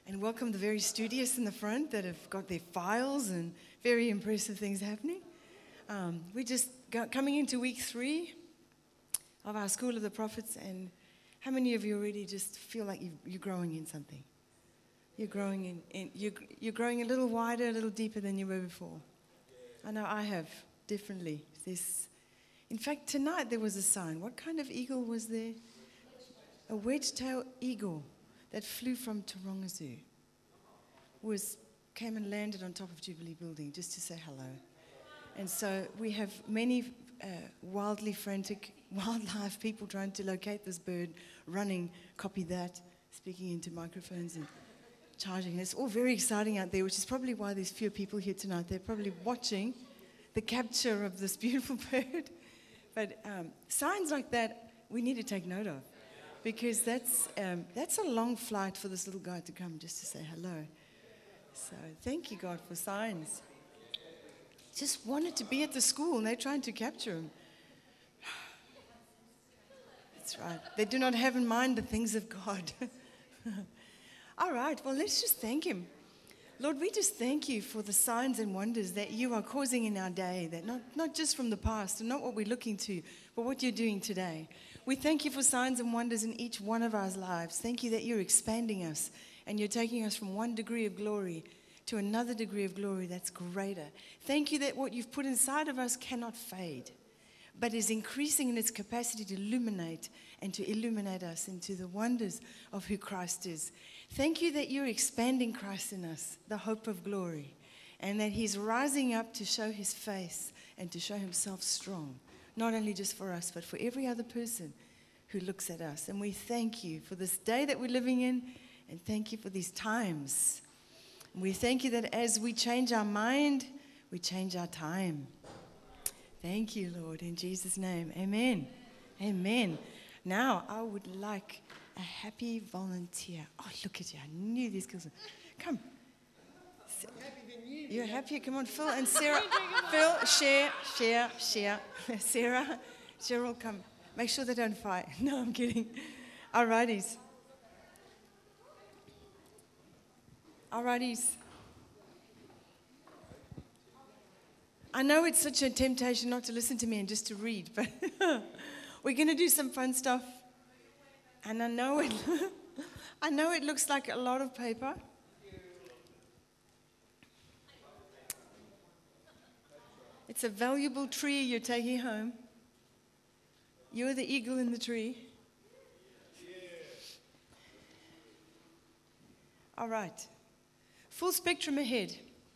and welcome the very studious in the front that have got their files and very impressive things happening. We're just coming into week 3 of our School of the Prophets, and how many of you already just feel like you're growing in something? You're growing you're growing a little wider, a little deeper than you were before. I know I have, definitely. In fact, tonight there was a sign. What kind of eagle was there? A wedge-tailed eagle that flew from Taronga Zoo. Came and landed on top of Jubilee building just to say hello. And so we have many wildly frantic wildlife people trying to locate this bird, running, copy that, speaking into microphones and charging. And it's all very exciting out there, which is probably why there's fewer people here tonight. They're probably watching the capture of this beautiful bird. But signs like that we need to take note of, because that's a long flight for this little guy to come just to say hello. So thank you, God, for signs. Just wanted to be at the school, and they're trying to capture him. That's right. They do not have in mind the things of God. All right, well, let's just thank him. Lord, we just thank you for the signs and wonders that you are causing in our day, that not just from the past and not what we're looking to, but what you're doing today. We thank you for signs and wonders in each one of our lives. Thank you that you're expanding us and you're taking us from one degree of glory to another degree of glory that's greater. Thank you that what you've put inside of us cannot fade, but is increasing in its capacity to illuminate and to illuminate us into the wonders of who Christ is. Thank you that you're expanding Christ in us, the hope of glory, and that he's rising up to show his face and to show himself strong, not only just for us, but for every other person who looks at us. And we thank you for this day that we're living in, and thank you for these times. And we thank you that as we change our mind, we change our time. Thank you, Lord, in Jesus' name. Amen. Amen. Now, I would like a happy volunteer. Oh, look at you. I knew these girls. Come. You're happier? Come on, Phil and Sarah. Phil, share. Sarah, Cheryl, come. Make sure they don't fight. No, I'm kidding. All righties. I know it's such a temptation not to listen to me and just to read, but we're going to do some fun stuff. And I know it looks like a lot of paper. It's a valuable tree you're taking home. You're the eagle in the tree. All right. Full spectrum ahead.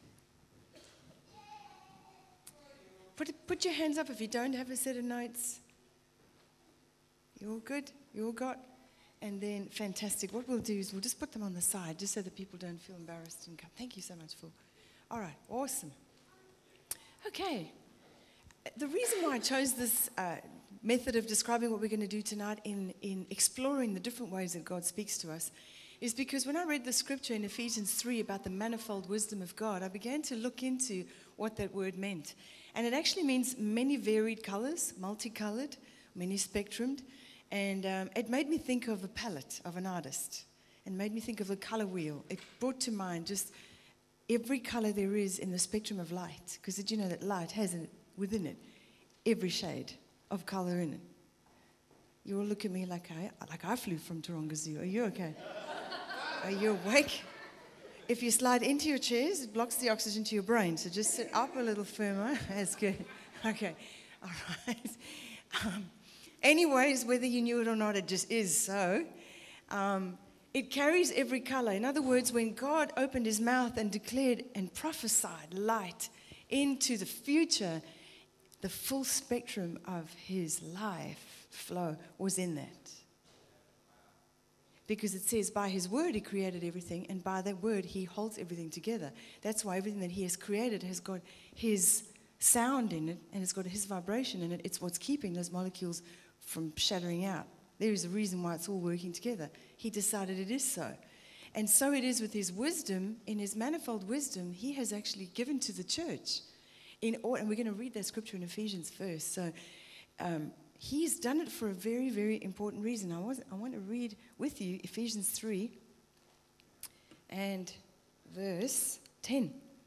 Put your hands up if you don't have a set of notes. You all good? You all got? And then, fantastic. What we'll do is we'll just put them on the side just so that people don't feel embarrassed and come. Thank you so much, Phil. All right, awesome. Okay. The reason why I chose this method of describing what we're going to do tonight in exploring the different ways that God speaks to us is because when I read the scripture in Ephesians 3 about the manifold wisdom of God, I began to look into what that word meant. And it actually means many varied colors, multicolored, many spectrumed. And it made me think of a palette of an artist and made me think of a color wheel. It brought to mind just every color there is in the spectrum of light. Because did you know that light has within it every shade of color in it? You all look at me like I flew from Taronga Zoo. Are you okay? Are you awake? If you slide into your chairs, it blocks the oxygen to your brain. So just sit up a little firmer. That's good. Okay. All right. Anyways, whether you knew it or not, it just is so. It carries every color. In other words, when God opened his mouth and declared and prophesied light into the future, the full spectrum of his life flow was in that. Because it says by his word he created everything, and by that word he holds everything together. That's why everything that he has created has got his sound in it, and it's got his vibration in it. It's what's keeping those molecules from shattering out. There is a reason why it's all working together. He decided it is so. And so it is with his wisdom. In his manifold wisdom, he has actually given to the church. And we're going to read that scripture in Ephesians first. So he's done it for a very, very important reason. I want to read with you Ephesians 3. and verse 10.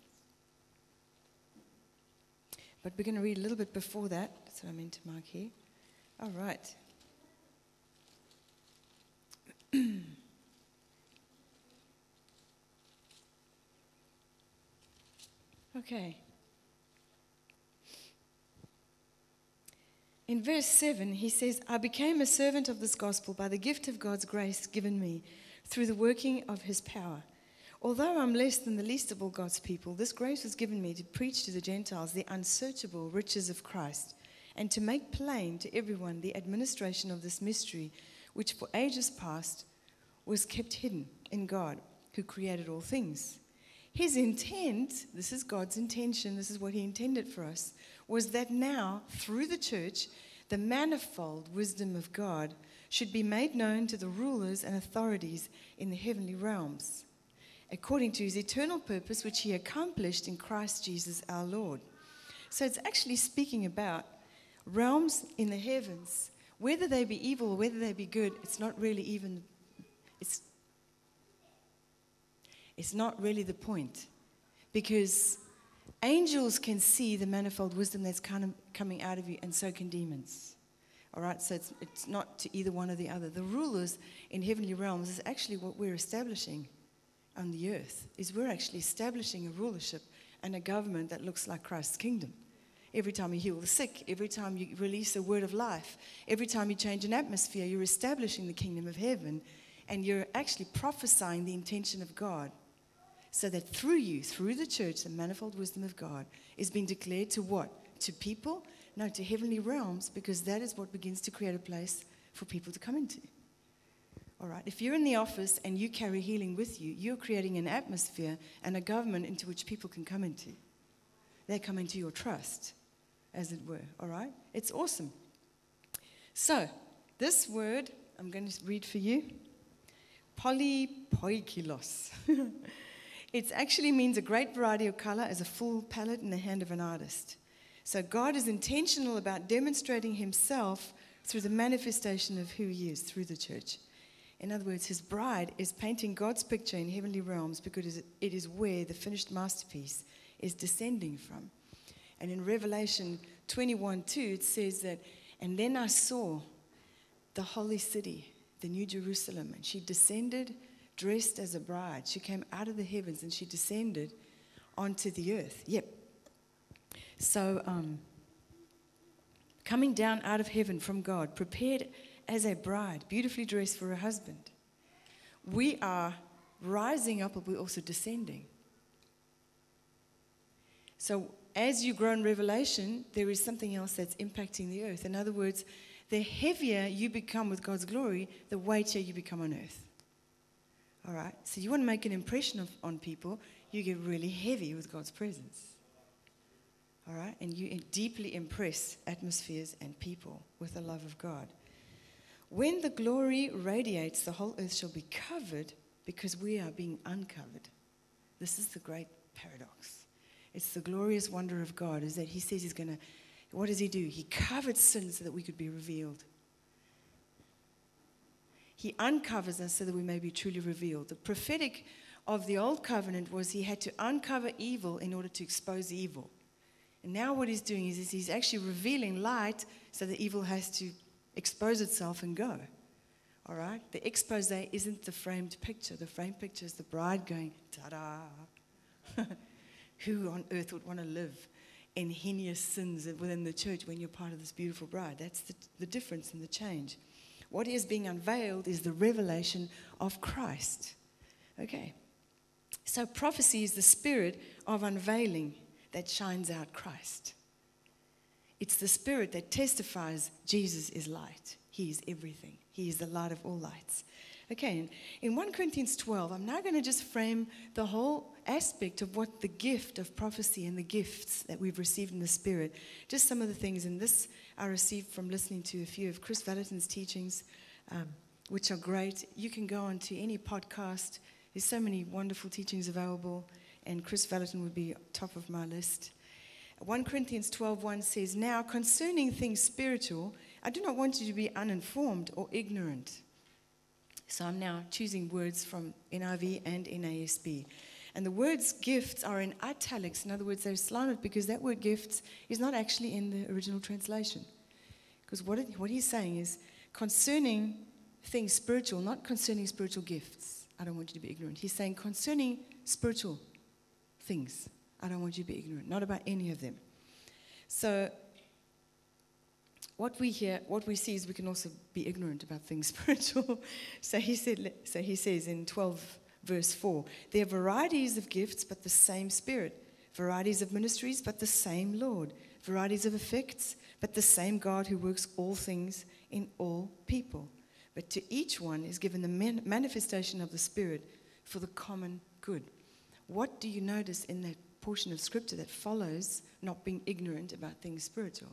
But we're going to read a little bit before that. That's what I meant to mark here. All right. Okay. In verse 7, he says, I became a servant of this gospel by the gift of God's grace given me through the working of his power. Although I'm less than the least of all God's people, this grace was given me to preach to the Gentiles the unsearchable riches of Christ and to make plain to everyone the administration of this mystery, which for ages past was kept hidden in God, who created all things. His intent, this is God's intention, this is what he intended for us, was that now, through the church, the manifold wisdom of God should be made known to the rulers and authorities in the heavenly realms, according to his eternal purpose, which he accomplished in Christ Jesus our Lord. So it's actually speaking about realms in the heavens. Whether they be evil or whether they be good, it's not really even, it's not really the point. Because angels can see the manifold wisdom that's kind of coming out of you, and so can demons. All right, so it's not to either one or the other. The rulers in heavenly realms is actually what we're establishing on the earth, is we're actually establishing a rulership and a government that looks like Christ's kingdom. Every time you heal the sick, every time you release a word of life, every time you change an atmosphere, you're establishing the kingdom of heaven, and you're actually prophesying the intention of God, so that through you, through the church, the manifold wisdom of God is being declared to what? To people? No, to heavenly realms, because that is what begins to create a place for people to come into. All right, if you're in the office and you carry healing with you, you're creating an atmosphere and a government into which people can come into. They come into your trust, as it were. All right, it's awesome. So, this word, I'm going to read for you. Polypoikilos. It actually means a great variety of color as a full palette in the hand of an artist. So God is intentional about demonstrating himself through the manifestation of who he is through the church. In other words, his bride is painting God's picture in heavenly realms because it is where the finished masterpiece is descending from. And in Revelation 21:2, it says that, and then I saw the holy city, the New Jerusalem, and she descended dressed as a bride. She came out of the heavens and she descended onto the earth. Yep. So, coming down out of heaven from God, prepared as a bride, beautifully dressed for her husband. We are rising up, but we're also descending. So, as you grow in revelation, there is something else that's impacting the earth. In other words, the heavier you become with God's glory, the weightier you become on earth. All right? So you want to make an impression on people, you get really heavy with God's presence. All right? And you deeply impress atmospheres and people with the love of God. When the glory radiates, the whole earth shall be covered because we are being uncovered. This is the great paradox. It's the glorious wonder of God, is that he says he's going to, what does he do? He covered sin so that we could be revealed. He uncovers us so that we may be truly revealed. The prophetic of the old covenant was he had to uncover evil in order to expose evil. And now what he's doing is he's actually revealing light so that evil has to expose itself and go. All right? The expose isn't the framed picture. The framed picture is the bride going, ta-da. Who on earth would want to live in heinous sins within the church when you're part of this beautiful bride? That's the difference and the change. What is being unveiled is the revelation of Christ. Okay. So prophecy is the spirit of unveiling that shines out Christ. It's the spirit that testifies Jesus is light. He is everything. He is the light of all lights. Okay, in 1 Corinthians 12, I'm now going to just frame the whole aspect of what the gift of prophecy and the gifts that we've received in the Spirit. Just some of the things, and this I received from listening to a few of Chris Valentin's teachings, which are great. You can go on to any podcast. There's so many wonderful teachings available, and Chris Valentin would be top of my list. 1 Corinthians 12:1 says, now concerning things spiritual, I do not want you to be uninformed or ignorant. So I'm now choosing words from NIV and NASB. And the words gifts are in italics. In other words, they're slanted because that word gifts is not actually in the original translation. Because what he's saying is concerning things spiritual, not concerning spiritual gifts. I don't want you to be ignorant. He's saying concerning spiritual things. I don't want you to be ignorant. Not about any of them. So what we see is we can also be ignorant about things spiritual. So he says in 12 verse 4, there are varieties of gifts, but the same Spirit. Varieties of ministries, but the same Lord. Varieties of effects, but the same God who works all things in all people. But to each one is given the manifestation of the Spirit for the common good. What do you notice in that portion of Scripture that follows not being ignorant about things spiritual?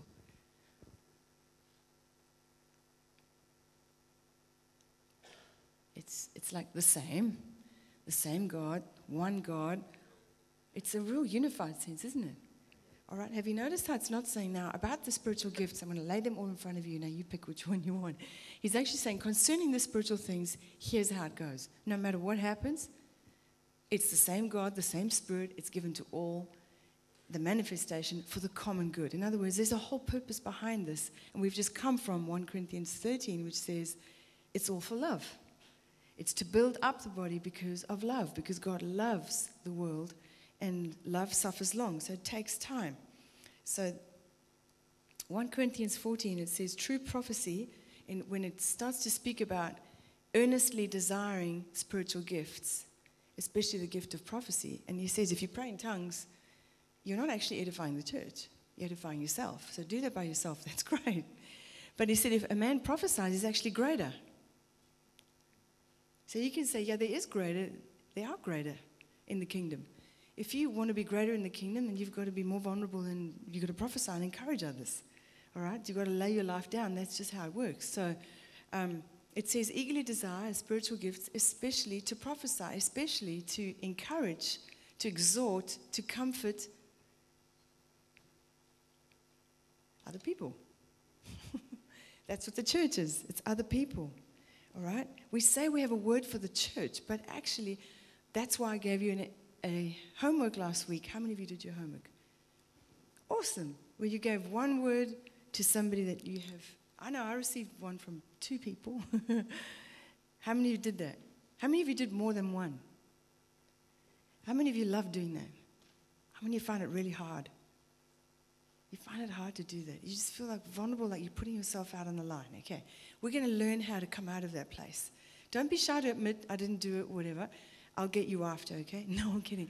It's like the same God, one God. It's a real unified sense, isn't it? All right, have you noticed how it's not saying now about the spiritual gifts, I'm going to lay them all in front of you, now you pick which one you want. He's actually saying concerning the spiritual things, here's how it goes. No matter what happens, it's the same God, the same Spirit, it's given to all, the manifestation for the common good. In other words, there's a whole purpose behind this. And we've just come from 1 Corinthians 13, which says it's all for love. It's to build up the body because of love, because God loves the world and love suffers long, so it takes time. So 1 Corinthians 14, it says true prophecy, when it starts to speak about earnestly desiring spiritual gifts, especially the gift of prophecy, and he says if you pray in tongues, you're not actually edifying the church, you're edifying yourself. So do that by yourself, that's great. But he said if a man prophesies, he's actually greater. So you can say, yeah, there are greater in the kingdom. If you want to be greater in the kingdom, then you've got to be more vulnerable and you've got to prophesy and encourage others. All right? You've got to lay your life down. That's just how it works. So it says, eagerly desire spiritual gifts, especially to prophesy, especially to encourage, to exhort, to comfort other people. That's what the church is. It's other people. All right? We say we have a word for the church, but actually, that's why I gave you a homework last week. How many of you did your homework? Awesome. Where you gave one word to somebody that you have. I know, I received one from 2 people. How many of you did that? How many of you did more than one? How many of you love doing that? How many of you find it really hard? You find it hard to do that. You just feel like vulnerable, like you're putting yourself out on the line. Okay, we're going to learn how to come out of that place. Don't be shy to admit I didn't do it, whatever. I'll get you after, okay? No, I'm kidding.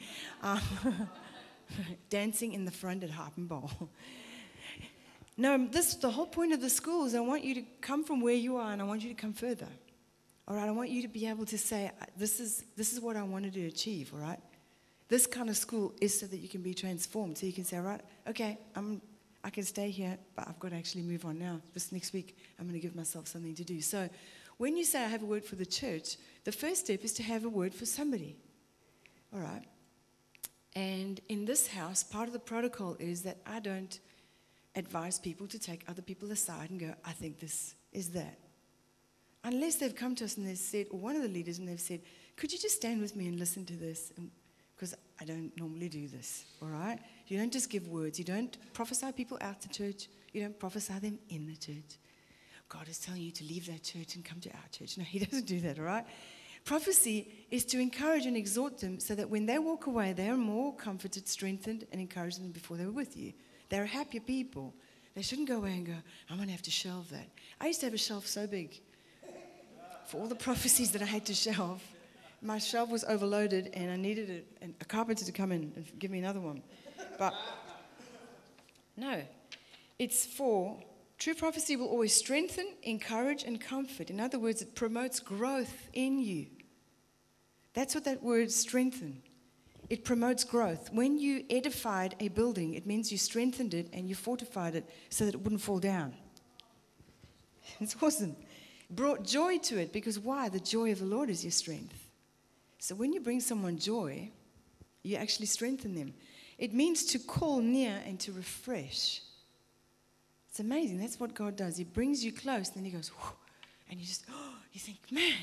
Dancing in the front at Harp and Bowl. No, the whole point of the school is I want you to come from where you are and I want you to come further. All right, I want you to be able to say, this is what I wanted to achieve, all right? This kind of school is so that you can be transformed. So you can say, all right, okay, I can stay here, but I've got to actually move on now. This next week, I'm going to give myself something to do. So when you say I have a word for the church, the first step is to have a word for somebody. All right? And in this house, part of the protocol is that I don't advise people to take other people aside and go, I think this is that. Unless they've come to us and they've said, or one of the leaders, and they've said, could you just stand with me and listen to this? Because I don't normally do this, all right? You don't just give words. You don't prophesy people out the church. You don't prophesy them in the church. God is telling you to leave that church and come to our church. No, he doesn't do that, all right? Prophecy is to encourage and exhort them so that when they walk away, they are more comforted, strengthened, and encouraged than before they were with you. They're happier people. They shouldn't go away and go, I'm going to have to shelve that. I used to have a shelf so big for all the prophecies that I had to shelve. My shelf was overloaded and I needed a carpenter to come in and give me another one. But no, it's for true prophecy will always strengthen, encourage, and comfort. In other words, it promotes growth in you. That's what that word strengthen. It promotes growth. When you edified a building, it means you strengthened it and you fortified it so that it wouldn't fall down. It's awesome. Brought joy to it because why? The joy of the Lord is your strength. So when you bring someone joy, you actually strengthen them. It means to call near and to refresh. It's amazing. That's what God does. He brings you close, and then he goes, whoo, and you just, you think, man,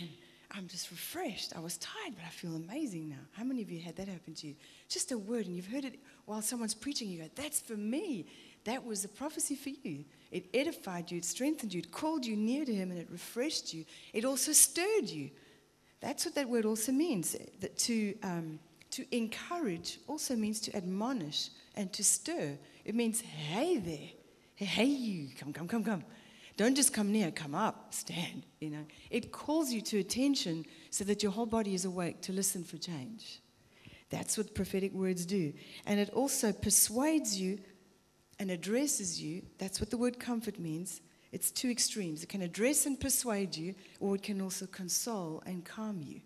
I'm just refreshed. I was tired, but I feel amazing now. How many of you had that happen to you? Just a word, and you've heard it while someone's preaching. You go, that's for me. That was a prophecy for you. It edified you. It strengthened you. It called you near to him, and it refreshed you. It also stirred you. That's what that word also means. That to encourage also means to admonish and to stir. It means, hey there. Hey you. Come. Don't just come near, come up, stand, It calls you to attention so that your whole body is awake to listen for change. That's what prophetic words do. And it also persuades you and addresses you. That's what the word comfort means. It's two extremes. It can address and persuade you, or it can also console and calm you.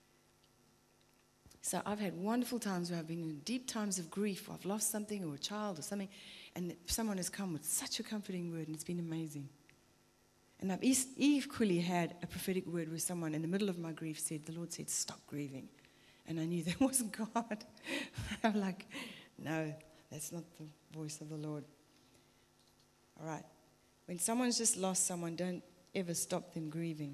So I've had wonderful times where I've been in deep times of grief, or I've lost something or a child or something, and someone has come with such a comforting word, and it's been amazing. And I've equally had a prophetic word where someone in the middle of my grief said, the Lord said, stop grieving. And I knew that wasn't God. I'm like, no, that's not the voice of the Lord. All right. When someone's just lost someone, don't ever stop them grieving.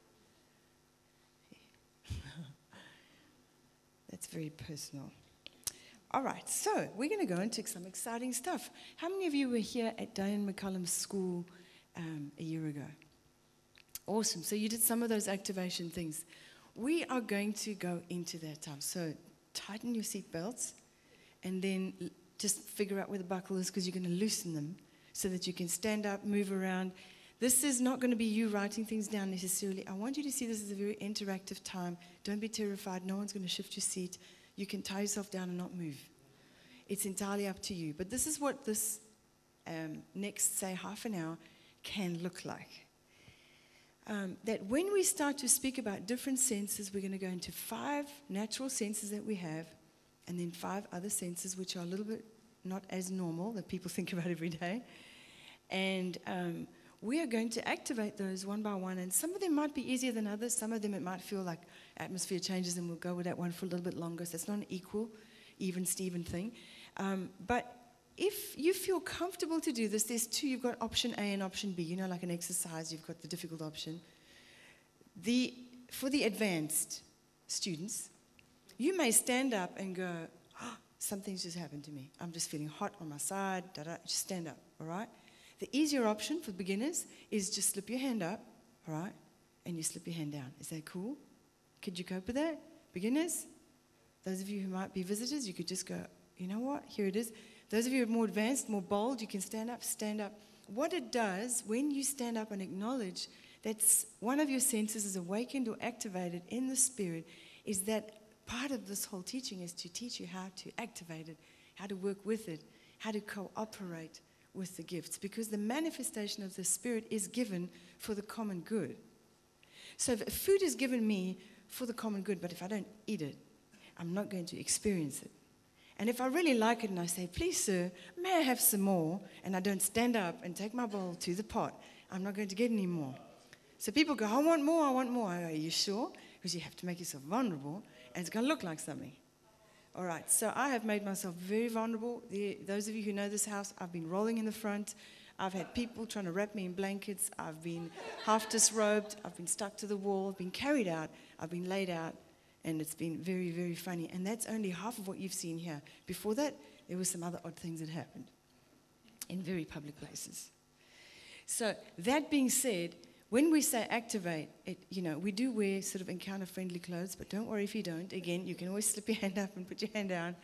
That's very personal. All right, so we're going to go into some exciting stuff. How many of you were here at Diane McCullum's school a year ago? Awesome. So you did some of those activation things. We are going to go into that time. So tighten your seatbelts and then just figure out where the buckle is, because you're going to loosen them so that you can stand up, move around. This is not going to be you writing things down necessarily. I want you to see this as a very interactive time. Don't be terrified. No one's going to shift your seat. You can tie yourself down and not move. It's entirely up to you. But this is what this next, say, half an hour can look like. That when we start to speak about different senses, we're going to go into 5 natural senses that we have, and then 5 other senses which are a little bit not as normal, that people think about every day. And we are going to activate those one by one, and some of them might be easier than others. Some of them it might feel like atmosphere changes, and we'll go with that one for a little bit longer. So it's not an equal, even Steven thing. But if you feel comfortable to do this, there's 2. You've got option A and option B. Like an exercise, you've got the difficult option. For the advanced students, you may stand up and go, oh, something's just happened to me. I'm just feeling hot on my side. Just stand up, all right? The easier option for beginners is just slip your hand up, all right? And you slip your hand down. Is that cool? Could you cope with that? Beginners? Those of you who might be visitors, you could just go, you know what? Here it is. Those of you who are more advanced, more bold, you can stand up, stand up. What it does, when you stand up and acknowledge that one of your senses is awakened or activated in the spirit, is that part of this whole teaching is to teach you how to activate it, how to work with it, how to cooperate with the gifts, because the manifestation of the Spirit is given for the common good. So if food is given me for the common good, but if I don't eat it, I'm not going to experience it. And if I really like it and I say, please sir, may I have some more, and I don't stand up and take my bowl to the pot, I'm not going to get any more. So people go, I want more. I go, are you sure? Because you have to make yourself vulnerable, and it's going to look like something. All right, so I have made myself very vulnerable. Those of you who know this house, I've been rolling in the front. I've had people trying to wrap me in blankets. I've been half disrobed. I've been stuck to the wall. I've been carried out. I've been laid out. And it's been very, very funny. And that's only half of what you've seen here. Before that, there were some other odd things that happened in very public places. So that being said, when we say activate, we do wear sort of encounter-friendly clothes, but don't worry if you don't. Again, you can always slip your hand up and put your hand down.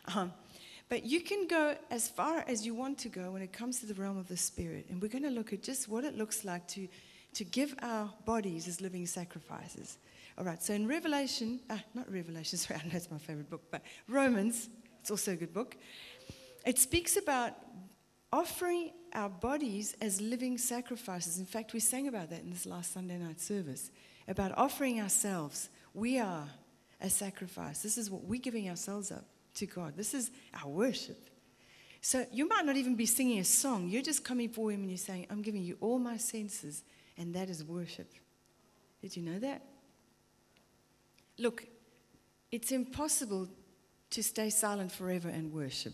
But you can go as far as you want to go when it comes to the realm of the Spirit. And we're going to look at just what it looks like to give our bodies as living sacrifices. All right, so in Revelation, not Revelation, sorry, I know it's my favorite book, but Romans, it's also a good book. It speaks about offering our bodies as living sacrifices. In fact, we sang about that in this last Sunday night service, about offering ourselves. We are a sacrifice. This is what we're giving ourselves up to God. This is our worship. So you might not even be singing a song. You're just coming for Him and you're saying, I'm giving you all my senses, and that is worship. Did you know that? Look, it's impossible to stay silent forever and worship.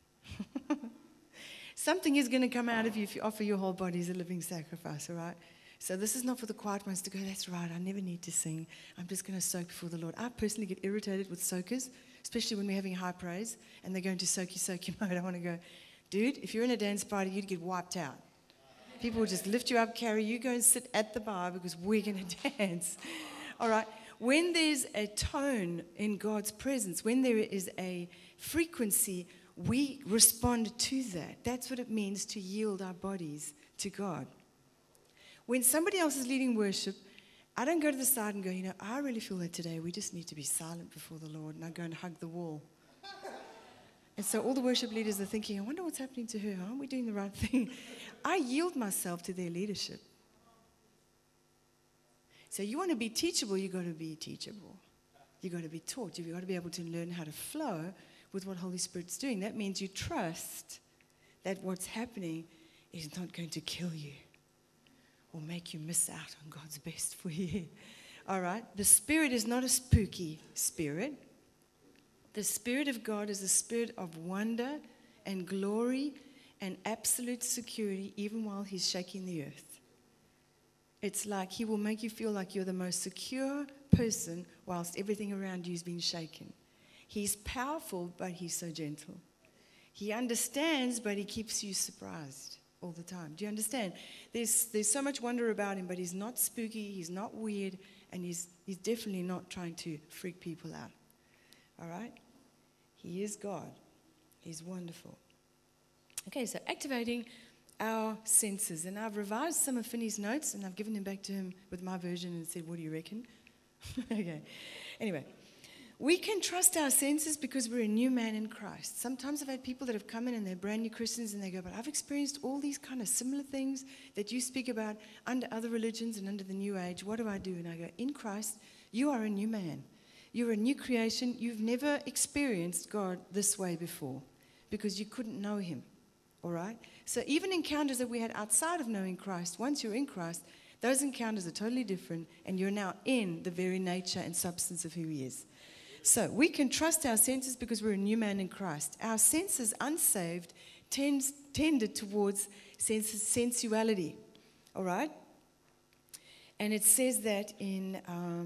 Something is going to come out of you if you offer your whole body as a living sacrifice, all right? So this is not for the quiet ones to go, that's right, I never need to sing. I'm just going to soak before the Lord. I personally get irritated with soakers, especially when we're having high praise and they go into soaky mode. I want to go, dude, if you're in a dance party, you'd get wiped out. People will just lift you up, carry you, go and sit at the bar because we're going to dance. All right? When there's a tone in God's presence, when there is a frequency, we respond to that. That's what it means to yield our bodies to God. When somebody else is leading worship, I don't go to the side and go, I really feel that today we just need to be silent before the Lord, and I go and hug the wall. And so all the worship leaders are thinking, I wonder what's happening to her. Aren't we doing the right thing? I yield myself to their leadership. So you want to be teachable, you've got to be teachable. You've got to be taught. You've got to be able to learn how to flow with what Holy Spirit's doing. That means you trust that what's happening is not going to kill you or make you miss out on God's best for you. All right? The Spirit is not a spooky spirit. The Spirit of God is a spirit of wonder and glory and absolute security even while He's shaking the earth. It's like He will make you feel like you're the most secure person whilst everything around you is being shaken. He's powerful, but He's so gentle. He understands, but He keeps you surprised all the time. Do you understand? There's so much wonder about Him, but He's not spooky, He's not weird, and He's definitely not trying to freak people out. All right? He is God. He's wonderful. Okay, so activating our senses. And I've revised some of Fini's notes, and I've given them back to him with my version and said, what do you reckon? Okay. Anyway. We can trust our senses because we're a new man in Christ. Sometimes I've had people that have come in and they're brand new Christians and they go, but I've experienced all these kind of similar things that you speak about under other religions and under the New Age. What do? And I go, in Christ, you are a new man. You're a new creation. You've never experienced God this way before because you couldn't know Him. All right? So even encounters that we had outside of knowing Christ, once you're in Christ, those encounters are totally different and you're now in the very nature and substance of who He is. So we can trust our senses because we're a new man in Christ. Our senses, unsaved, tended towards sensuality. All right? And it says that in,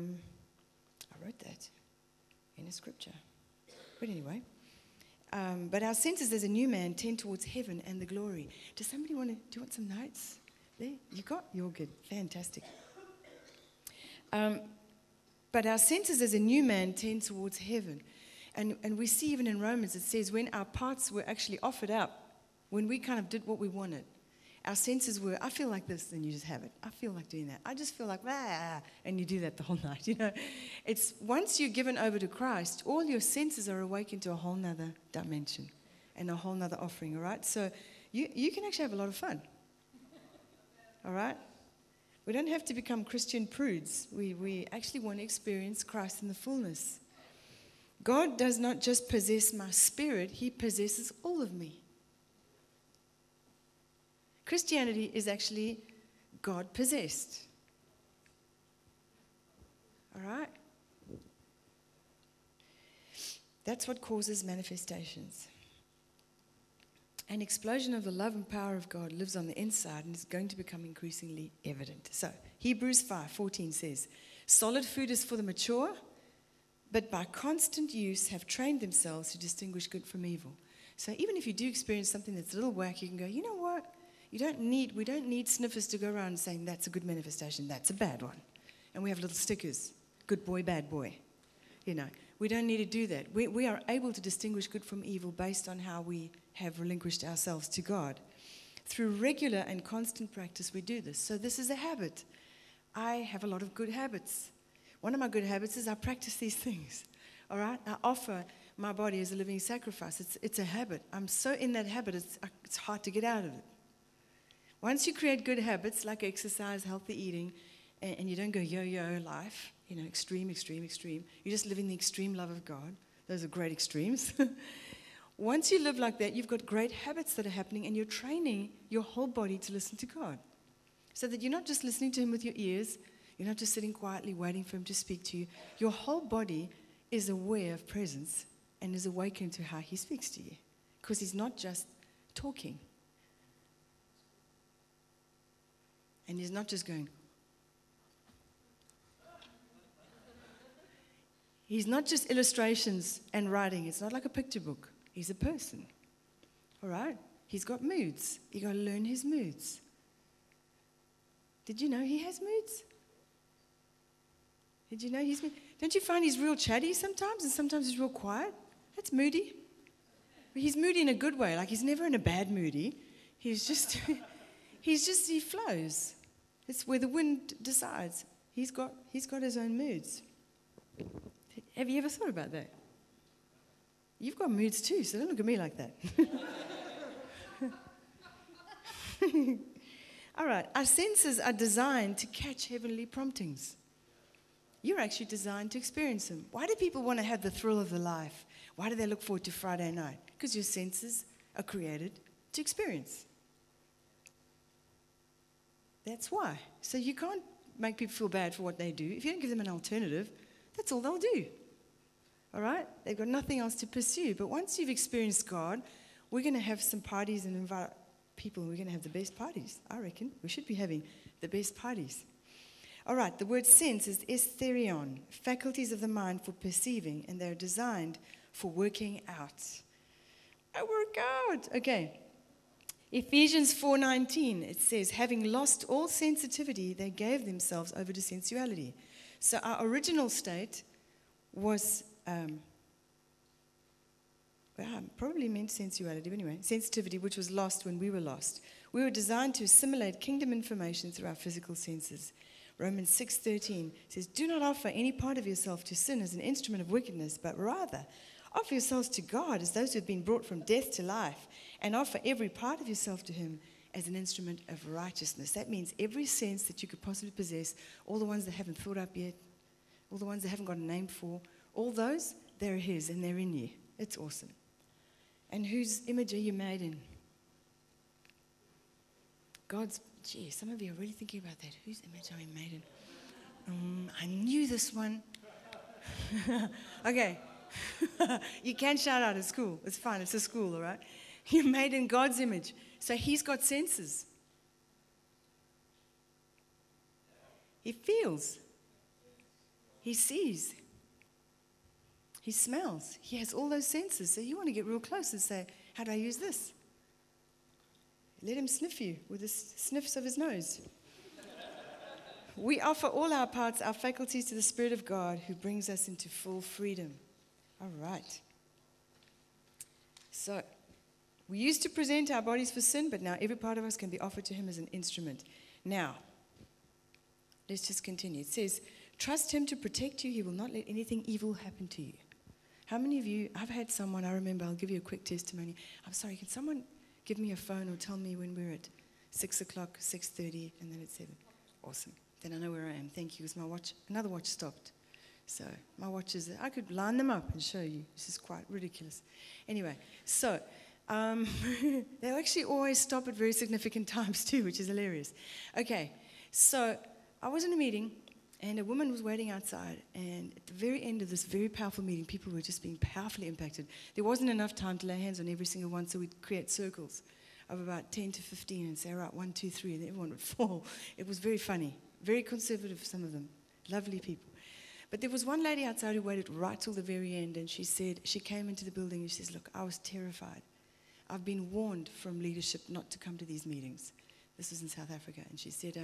I wrote that in a scripture. But anyway, but our senses as a new man tend towards heaven and the glory. Does somebody do you want some notes? There, you're good. Fantastic. But our senses as a new man tend towards heaven. And we see even in Romans, it says when our parts were actually offered up, when we kind of did what we wanted, our senses were, I feel like this, then you just have it. I feel like doing that. I just feel like, and you do that the whole night, It's once you're given over to Christ, all your senses are awakened to a whole nother dimension and a whole nother offering, all right? So you can actually have a lot of fun, all right? We don't have to become Christian prudes. We actually want to experience Christ in the fullness. God does not just possess my spirit, He possesses all of me. Christianity is actually God-possessed. All right? That's what causes manifestations. An explosion of the love and power of God lives on the inside and is going to become increasingly evident. So, Hebrews 5:14 says, solid food is for the mature, but by constant use have trained themselves to distinguish good from evil. So even if you do experience something that's a little whack, you can go, you know what? We don't need sniffers to go around saying that's a good manifestation, that's a bad one. And we have little stickers, good boy, bad boy. We don't need to do that. We are able to distinguish good from evil based on how we have relinquished ourselves to God. Through regular and constant practice, we do this. So this is a habit. I have a lot of good habits. One of my good habits is I practice these things. All right? I offer my body as a living sacrifice. It's a habit. I'm so in that habit, it's hard to get out of it. Once you create good habits like exercise, healthy eating, and you don't go yo-yo life, extreme, extreme, extreme. You're just living the extreme love of God. Those are great extremes. Once you live like that, you've got great habits that are happening, and you're training your whole body to listen to God. So that you're not just listening to Him with your ears, you're not just sitting quietly waiting for Him to speak to you. Your whole body is aware of presence and is awakened to how He speaks to you. Because He's not just talking. And He's not just going, He's not just illustrations and writing. It's not like a picture book. He's a person. All right? He's got moods. You got to learn his moods. Did you know he has moods? Did you know he's moody? Don't you find he's real chatty sometimes and sometimes he's real quiet? That's moody. But he's moody in a good way. Like he's never in a bad moody. He's just, he flows. It's where the wind decides. He's got his own moods. Have you ever thought about that? You've got moods too, so don't look at me like that. All right, our senses are designed to catch heavenly promptings. You're actually designed to experience them. Why do people want to have the thrill of the life? Why do they look forward to Friday night? Because your senses are created to experience. That's why. So you can't make people feel bad for what they do. If you don't give them an alternative, that's all they'll do. All right? They've got nothing else to pursue. But once you've experienced God, we're going to have some parties and invite people. We're going to have the best parties, I reckon. We should be having the best parties. All right, the word sense is estherion, faculties of the mind for perceiving, and they're designed for working out. I work out. Okay. Ephesians 4:19, it says, having lost all sensitivity, they gave themselves over to sensuality. So our original state was, probably meant sensuality, but anyway, sensitivity, which was lost when we were lost. We were designed to assimilate kingdom information through our physical senses. Romans 6:13 says, do not offer any part of yourself to sin as an instrument of wickedness, but rather offer yourselves to God as those who have been brought from death to life, and offer every part of yourself to him as an instrument of righteousness. That means every sense that you could possibly possess, all the ones that haven't thought up yet, all the ones that haven't got a name for, all those, they're his and they're in you. It's awesome. And whose image are you made in? God's, gee, some of you are really thinking about that. Whose image are we made in? I knew this one. Okay. You can shout out at school. It's fine. It's a school, all right? You're made in God's image. So he's got senses. He feels. He sees. He smells. He has all those senses. So you want to get real close and say, how do I use this? Let him sniff you with the sniffs of his nose. We offer all our parts, our faculties to the Spirit of God who brings us into full freedom. All right. So we used to present our bodies for sin, but now every part of us can be offered to him as an instrument. Now, let's just continue. It says, trust him to protect you. He will not let anything evil happen to you. How many of you, I've had someone, I remember, I'll give you a quick testimony. I'm sorry, can someone give me a phone or tell me when we're at 6 o'clock, 6:30, and then at 7? Awesome. Then I know where I am. Thank you. Because my watch, another watch stopped. So my watches, I could line them up and show you. This is quite ridiculous. Anyway, so they'll actually always stop at very significant times too, which is hilarious. Okay, so I was in a meeting and a woman was waiting outside, and at the very end of this very powerful meeting, people were just being powerfully impacted. There wasn't enough time to lay hands on every single one, so we'd create circles of about 10 to 15 and say, all right, 1, 2, 3, and everyone would fall. It was very funny, very conservative, some of them, lovely people. But there was one lady outside who waited right till the very end, and she said, she came into the building and she says, look, I was terrified. I've been warned from leadership not to come to these meetings. This was in South Africa. And she said,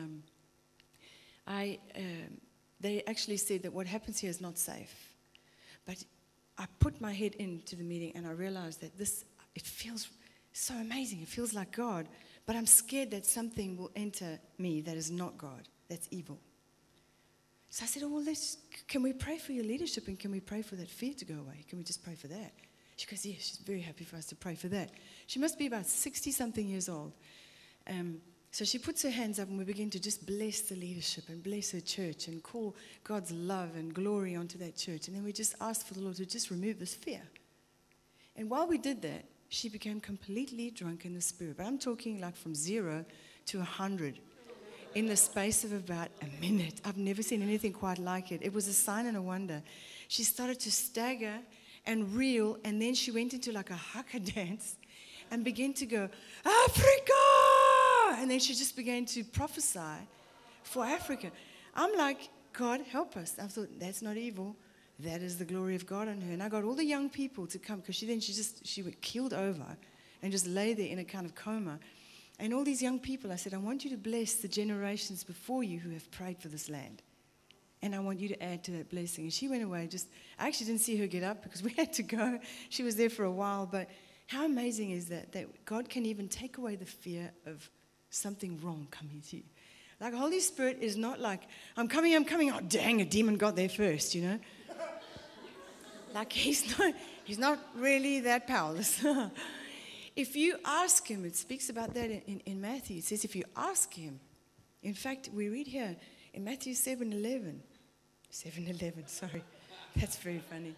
they actually said that what happens here is not safe. But I put my head into the meeting and I realized that it feels so amazing. It feels like God. But I'm scared that something will enter me that is not God, that's evil. So I said, oh, well, can we pray for your leadership and can we pray for that fear to go away? Can we just pray for that? She goes, yes, she's very happy for us to pray for that. She must be about 60-something years old. So she puts her hands up and we begin to just bless the leadership and bless her church and call God's love and glory onto that church. And then we just asked for the Lord to just remove this fear. And while we did that, she became completely drunk in the Spirit. But I'm talking like from 0 to 100 in the space of about a minute. I've never seen anything quite like it. It was a sign and a wonder. She started to stagger and reel, and then she went into like a haka dance and began to go, Africa! And then she just began to prophesy for Africa. I'm like, God, help us. I thought, that's not evil. that is the glory of God on her. And I got all the young people to come, because she went keeled over and just lay there in a kind of coma. And all these young people, I said, I want you to bless the generations before you who have prayed for this land. And I want you to add to that blessing. And she went away. I actually didn't see her get up because we had to go. She was there for a while. But how amazing is that God can even take away the fear of something wrong coming to you. Like, Holy Spirit is not like, I'm coming. Oh, dang, a demon got there first, you know. Like, he's not really that powerless. If you ask him, it speaks about that in Matthew. It says if you ask him, in fact, we read here in Matthew 7:11, sorry. That's very funny.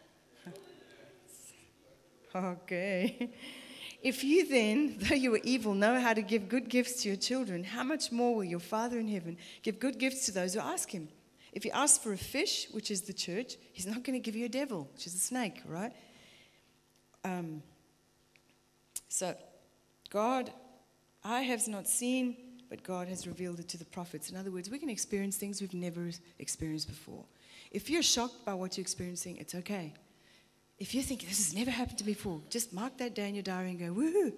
Okay. If you then, though you are evil, know how to give good gifts to your children, how much more will your Father in heaven give good gifts to those who ask him? If you ask for a fish, which is the church, he's not going to give you a devil, which is a snake, right? So, God, I have not seen, but God has revealed it to the prophets. In other words, we can experience things we've never experienced before. If you're shocked by what you're experiencing, it's okay. If you think this has never happened to me before, just mark that day in your diary and go, woohoo.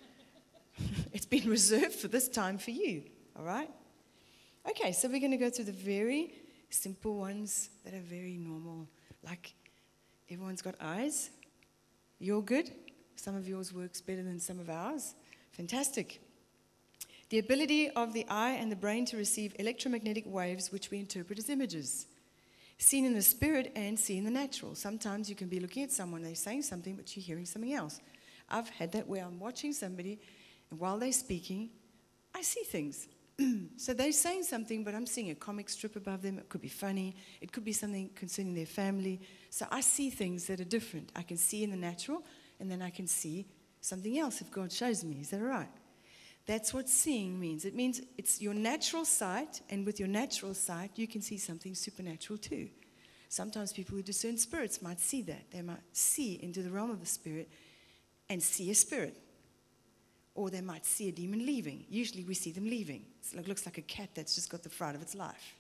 It's been reserved for this time for you, all right? Okay, so we're going to go through the very simple ones that are very normal. Like, everyone's got eyes. You're good. Some of yours works better than some of ours. Fantastic. The ability of the eye and the brain to receive electromagnetic waves, which we interpret as images. Seen in the spirit and seen in the natural. Sometimes you can be looking at someone, they're saying something, but you're hearing something else. I've had that where I'm watching somebody, and while they're speaking, I see things. So they're saying something, but I'm seeing a comic strip above them. It could be funny. It could be something concerning their family. So I see things that are different. I can see in the natural, and then I can see something else if God shows me. Is that all right? That's what seeing means. It means it's your natural sight, and with your natural sight, you can see something supernatural too. Sometimes people who discern spirits might see that. They might see into the realm of the spirit and see a spirit. Or they might see a demon leaving. Usually we see them leaving. It looks like a cat that's just got the fright of its life.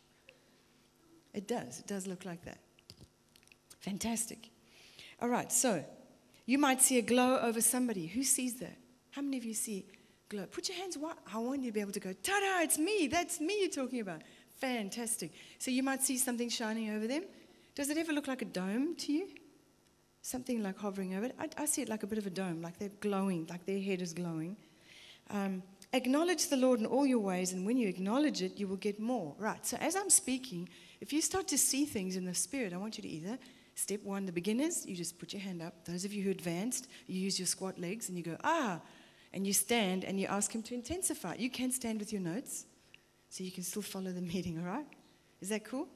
It does look like that. Fantastic. All right, so you might see a glow over somebody. Who sees that? How many of you see glow? Put your hands wide. I want you to be able to go, ta-da, it's me. That's me you're talking about. Fantastic. So you might see something shining over them. Does it ever look like a dome to you? Something like hovering over it. I see it like a bit of a dome, like they're glowing, like their head is glowing. Acknowledge the Lord in all your ways, and when you acknowledge it, you will get more. Right, so as I'm speaking, if you start to see things in the spirit, I want you to either, step one, the beginners, you just put your hand up. Those of you who are advanced, you use your squat legs, and you go, and you stand, and you ask him to intensify. You can stand with your notes, so you can still follow the meeting, all right? Is that cool?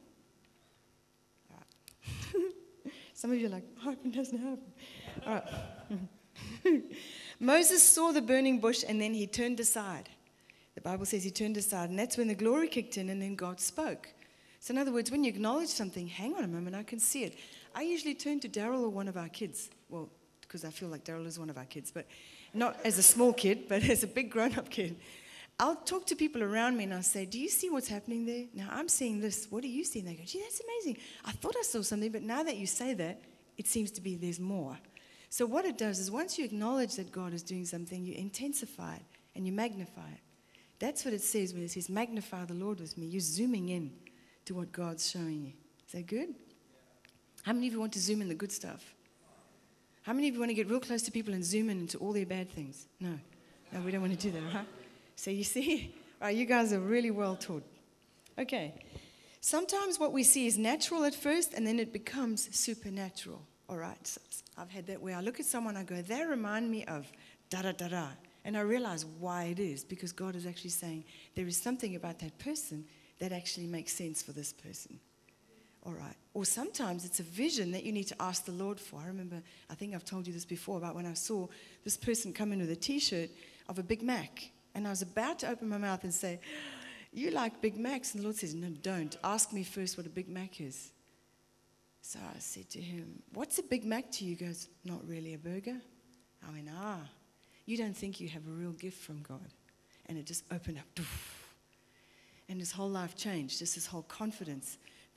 All right. Some of you are like, it doesn't happen. All right. Moses saw the burning bush and then he turned aside. The Bible says he turned aside, and that's when the glory kicked in and then God spoke. So in other words, when you acknowledge something, hang on a moment, I can see it. I usually turn to Daryl or one of our kids. Well, because I feel like Daryl is one of our kids, but not as a small kid, but as a big grown-up kid. I'll talk to people around me and I'll say, do you see what's happening there? Now, I'm seeing this. What do you see? And they go, gee, that's amazing. I thought I saw something, but now that you say that, it seems to be there's more. So what it does is once you acknowledge that God is doing something, you intensify it and you magnify it. That's what it says when it says, magnify the Lord with me. You're zooming in to what God's showing you. Is that good? How many of you want to zoom in the good stuff? How many of you want to get real close to people and zoom in into all their bad things? No, we don't want to do that, right? So you see, right, you guys are really well taught. Okay. Sometimes what we see is natural at first, and then it becomes supernatural. All right. So I've had that where I look at someone, I go, they remind me of da-da-da-da. And I realize why it is, because God is actually saying there is something about that person that actually makes sense for this person. All right. Or sometimes it's a vision that you need to ask the Lord for. I remember, I think I've told you this before, about when I saw this person come in with a T-shirt of a Big Mac. And I was about to open my mouth and say, you like Big Macs? And the Lord says, no, don't. Ask me first what a Big Mac is. So I said to him, what's a Big Mac to you? He goes, not really a burger. I went, you don't think you have a real gift from God. And it just opened up. And his whole life changed, just his whole confidence.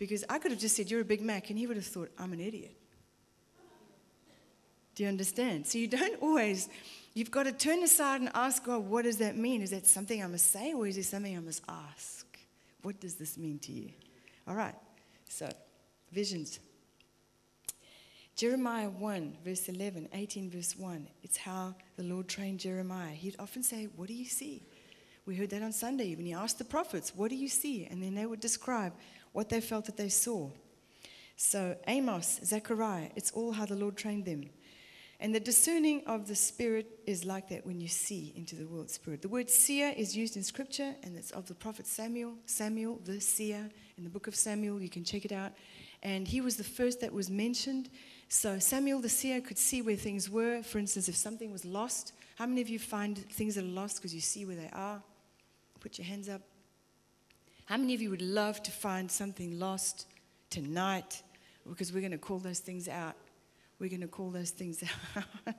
Because I could have just said, you're a Big Mac, and he would have thought, I'm an idiot. Do you understand? So you don't always, you've got to turn aside and ask God, what does that mean? Is that something I must say, or is it something I must ask? What does this mean to you? All right, so visions. Jeremiah 1, verse 11, 18, verse 1. It's how the Lord trained Jeremiah. He'd often say, what do you see? We heard that on Sunday even. He asked the prophets, what do you see? And then they would describe what they felt that they saw. So Amos, Zechariah, it's all how the Lord trained them. And the discerning of the Spirit is like that when you see into the world spirit. The word seer is used in Scripture, and it's of the prophet Samuel. Samuel, the seer, in the book of Samuel. You can check it out. And he was the first that was mentioned. So Samuel, the seer, could see where things were. For instance, if something was lost. How many of you find things that are lost because you see where they are? Put your hands up. How many of you would love to find something lost tonight? Because we're going to call those things out. We're going to call those things out.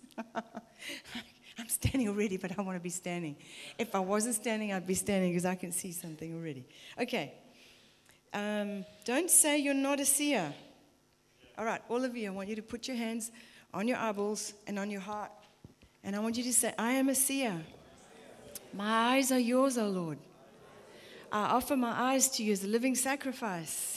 I'm standing already, but I want to be standing. If I wasn't standing, I'd be standing because I can see something already. Okay. Don't say you're not a seer. All right, all of you, I want you to put your hands on your eyeballs and on your heart. And I want you to say, I am a seer. My eyes are yours, O Lord. I offer my eyes to you as a living sacrifice.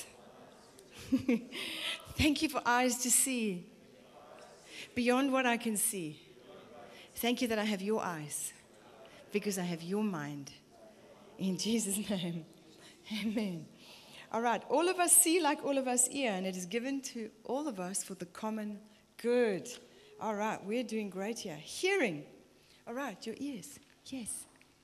Thank you for eyes to see beyond what I can see. Thank you that I have your eyes because I have your mind. In Jesus' name, amen. All right, all of us see like all of us hear, and it is given to all of us for the common good. All right, we're doing great here. Hearing. All right, your ears. Yes.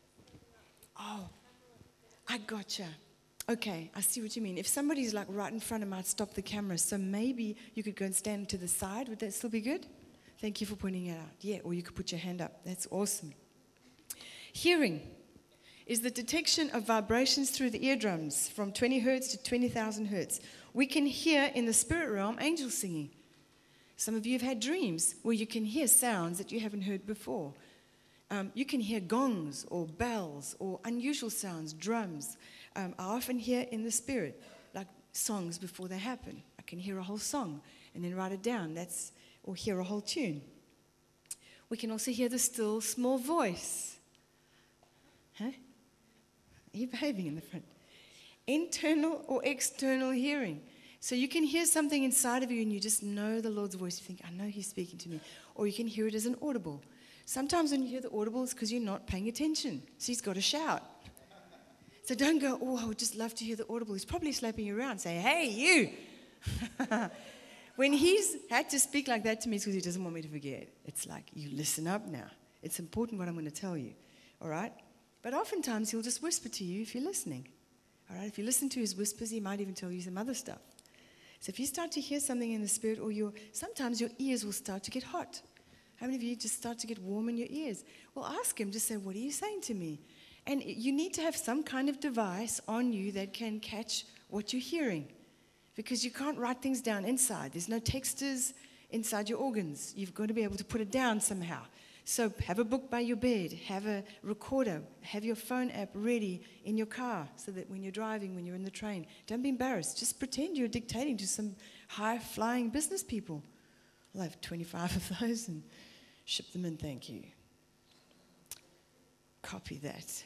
Oh, I gotcha. Okay, I see what you mean. If somebody's like right in front, I might stop the camera. So maybe you could go and stand to the side. Would that still be good? Thank you for pointing it out. Yeah, or you could put your hand up. That's awesome. Hearing is the detection of vibrations through the eardrums from 20 hertz to 20,000 hertz. We can hear in the spirit realm angels singing. Some of you have had dreams where you can hear sounds that you haven't heard before. You can hear gongs or bells or unusual sounds, drums. I often hear in the spirit, like songs before they happen. I can hear a whole song and then write it down. Or hear a whole tune. We can also hear the still small voice. Huh? Are you behaving in the front? Internal or external hearing. So you can hear something inside of you and you just know the Lord's voice. You think, I know He's speaking to me. Or you can hear it as an audible. Sometimes when you hear the audible, it's because you're not paying attention. So He's got to shout. So don't go, oh, I would just love to hear the audible. He's probably slapping you around, saying, hey, you. When He's had to speak like that to me, it's because He doesn't want me to forget. It's like, you listen up now. It's important what I'm going to tell you. All right? But oftentimes He'll just whisper to you if you're listening. All right? If you listen to His whispers, He might even tell you some other stuff. So if you start to hear something in the spirit, or sometimes your ears will start to get hot. How many of you just start to get warm in your ears? Well, ask Him, just say, what are you saying to me? And you need to have some kind of device on you that can catch what you're hearing. Because you can't write things down inside. There's no texters inside your organs. You've got to be able to put it down somehow. So have a book by your bed. Have a recorder. Have your phone app ready in your car so that when you're driving, when you're in the train, don't be embarrassed. Just pretend you're dictating to some high-flying business people. I'll have 25 of those and ship them in, thank you. Copy that.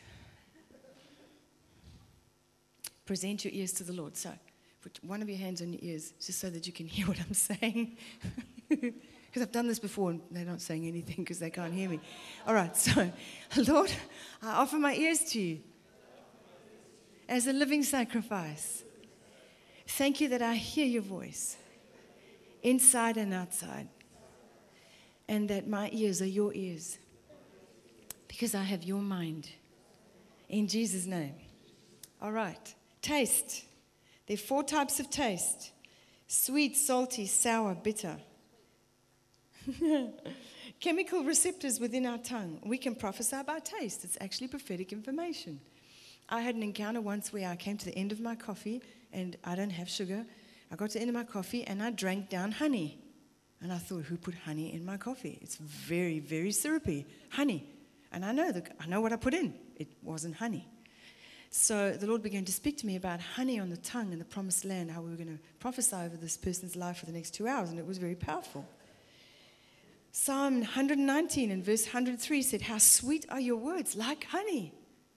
Present your ears to the Lord. So put one of your hands on your ears just so that you can hear what I'm saying. Because I've done this before and they're not saying anything because they can't hear me. All right, so Lord, I offer my ears to you as a living sacrifice. Thank you that I hear your voice inside and outside, and that my ears are your ears because I have your mind. In Jesus' name. All right. Taste. There are 4 types of taste. Sweet, salty, sour, bitter. Chemical receptors within our tongue. We can prophesy by taste. It's actually prophetic information. I had an encounter once where I came to the end of my coffee and I don't have sugar. I got to the end of my coffee and I drank down honey. And I thought, who put honey in my coffee? It's very, very syrupy. Honey. And I know what I put in. It wasn't honey. So the Lord began to speak to me about honey on the tongue in the promised land, how we were going to prophesy over this person's life for the next 2 hours, and it was very powerful. Psalm 119 and verse 103 said, how sweet are your words, like honey.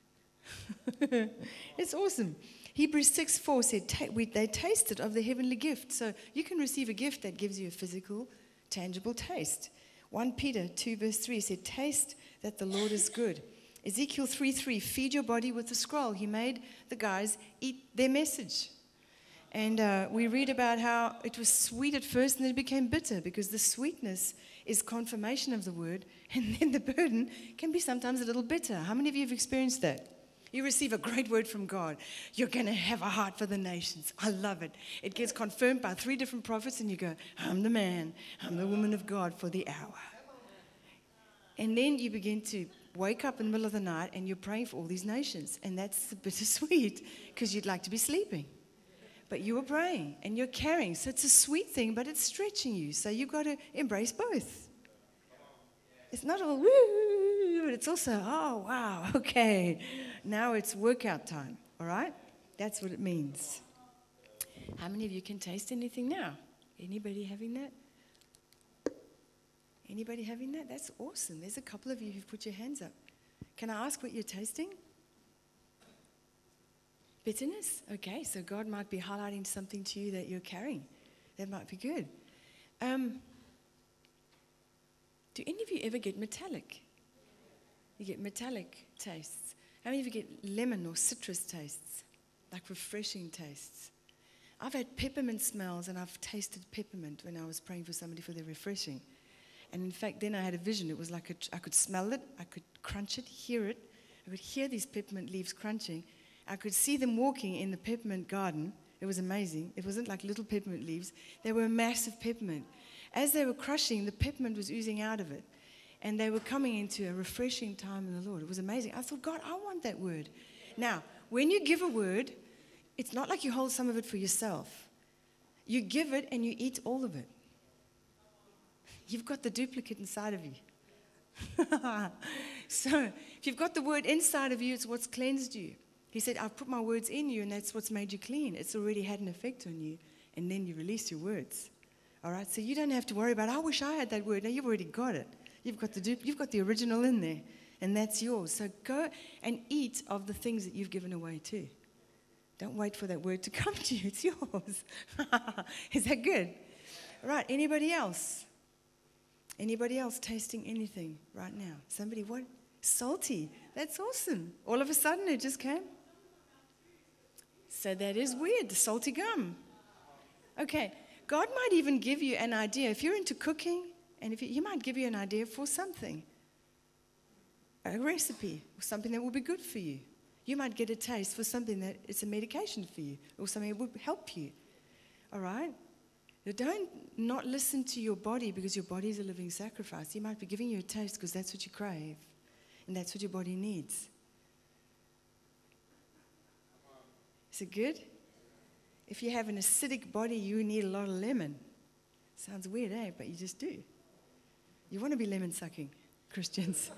It's awesome. Hebrews 6:4 said, they tasted of the heavenly gift. So you can receive a gift that gives you a physical, tangible taste. 1 Peter 2 verse 3 said, taste that the Lord is good. Ezekiel 3:3, feed your body with the scroll. He made the guys eat their message. And we read about how it was sweet at first and then it became bitter, because the sweetness is confirmation of the word, and then the burden can be sometimes a little bitter. How many of you have experienced that? You receive a great word from God. You're going to have a heart for the nations. I love it. It gets confirmed by 3 different prophets, and you go, I'm the man, I'm the woman of God for the hour. And then you begin to wake up in the middle of the night and you're praying for all these nations. And that's bittersweet, because you'd like to be sleeping. But you are praying and you're carrying. So it's a sweet thing, but it's stretching you. So you've got to embrace both. It's not all woo, but it's also, oh, wow, okay. Now it's workout time, all right? That's what it means. How many of you can taste anything now? Anybody having that? Anybody having that? That's awesome. There's a couple of you who've put your hands up. Can I ask what you're tasting? Bitterness? Okay, so God might be highlighting something to you that you're carrying. That might be good. Do any of you ever get metallic? You get metallic tastes. How many of you get lemon or citrus tastes? Like refreshing tastes. I've had peppermint smells, and I've tasted peppermint when I was praying for somebody for their refreshing. And in fact, then I had a vision. It was like I could smell it, I could crunch it, hear it. I could hear these peppermint leaves crunching. I could see them walking in the peppermint garden. It was amazing. It wasn't like little peppermint leaves. They were massive peppermint. As they were crushing, the peppermint was oozing out of it. And they were coming into a refreshing time in the Lord. It was amazing. I thought, God, I want that word. Now, when you give a word, it's not like you hold some of it for yourself. You give it and you eat all of it. You've got the duplicate inside of you. So, if you've got the word inside of you, it's what's cleansed you. He said, I've put my words in you, and that's what's made you clean. It's already had an effect on you, and then you release your words. All right? So you don't have to worry about, I wish I had that word. No, you've already got it. You've got the original in there, and that's yours. So go and eat of the things that you've given away too. Don't wait for that word to come to you. It's yours. Is that good? All right, anybody else? Anybody else tasting anything right now? Somebody, what? Salty. That's awesome. All of a sudden it just came. So that is weird, the salty gum. Okay, God might even give you an idea. If you're into cooking, and if He might give you an idea for something, a recipe, or something that will be good for you. You might get a taste for something that it's a medication for you, or something that would help you. All right? Don't not listen to your body, because your body is a living sacrifice. He might be giving you a taste because that's what you crave, and that's what your body needs. Is it good? If you have an acidic body, you need a lot of lemon. Sounds weird, eh? But you just do. You want to be lemon sucking, Christians.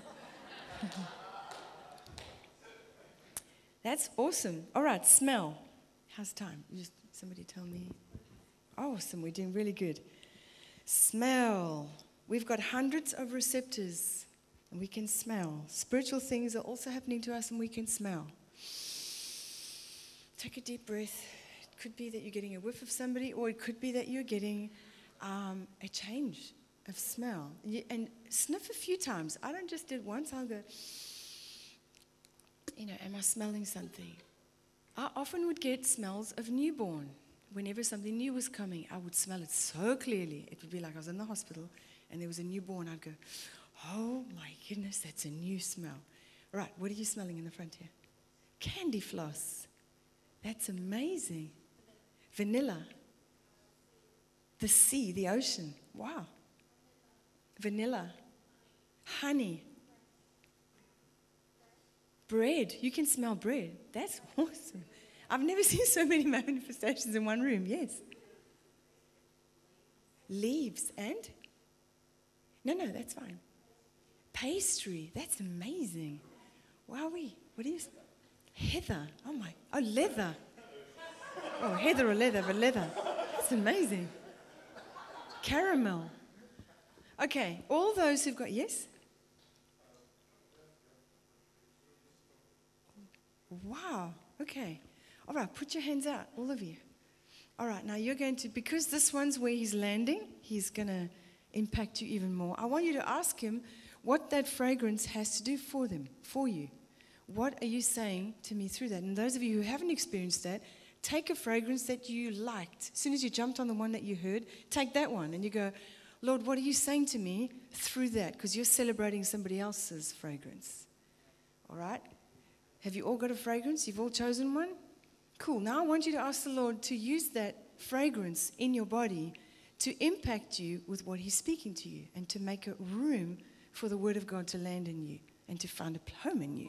That's awesome. All right, smell. How's time? Somebody tell me. Awesome, we're doing really good. Smell. We've got hundreds of receptors, and we can smell. Spiritual things are also happening to us, and we can smell. Take a deep breath. It could be that you're getting a whiff of somebody, or it could be that you're getting a change of smell. And sniff a few times. I don't just do it once. I'll go, am I smelling something? I often would get smells of newborn. Whenever something new was coming, I would smell it so clearly. It would be like I was in the hospital and there was a newborn. I'd go, oh my goodness, that's a new smell. Right, what are you smelling in the front here? Candy floss. That's amazing. Vanilla. The sea, the ocean. Wow. Vanilla. Honey. Bread. You can smell bread. That's awesome. I've never seen so many manifestations in one room. Yes. Leaves and? No, that's fine. Pastry. That's amazing. Wowee. What do you? Heather. Oh, leather. Oh, heather or leather, but leather. That's amazing. Caramel. Okay, all those who've got, yes? Wow, okay. All right, put your hands out, all of you. All right, now you're going to, because this one's where he's landing, he's going to impact you even more. I want you to ask him what that fragrance has to do for them, for you. What are you saying to me through that? And those of you who haven't experienced that, take a fragrance that you liked. As soon as you jumped on the one that you heard, take that one and you go, Lord, what are you saying to me through that? Because you're celebrating somebody else's fragrance. All right? Have you all got a fragrance? You've all chosen one? Cool. Now I want you to ask the Lord to use that fragrance in your body to impact you with what he's speaking to you and to make a room for the word of God to land in you and to find a home in you.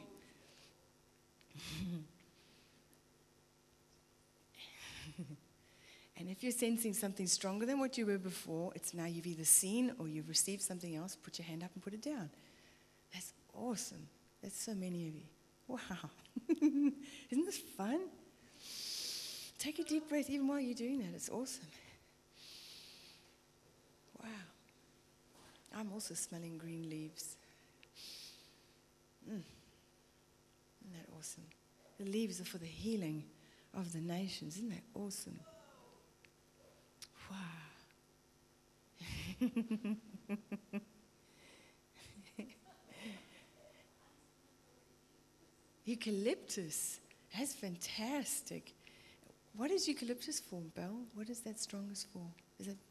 And if you're sensing something stronger than what you were before, it's now you've either seen or you've received something else. Put your hand up and put it down. That's awesome. That's so many of you. Wow. Isn't this fun? Take a deep breath even while you're doing that. It's awesome. Wow. I'm also smelling green leaves. Isn't that awesome? The leaves are for the healing of the nations. Isn't that awesome? Wow. Eucalyptus. That's fantastic. What is eucalyptus for, Belle? What is that strongest for? Is it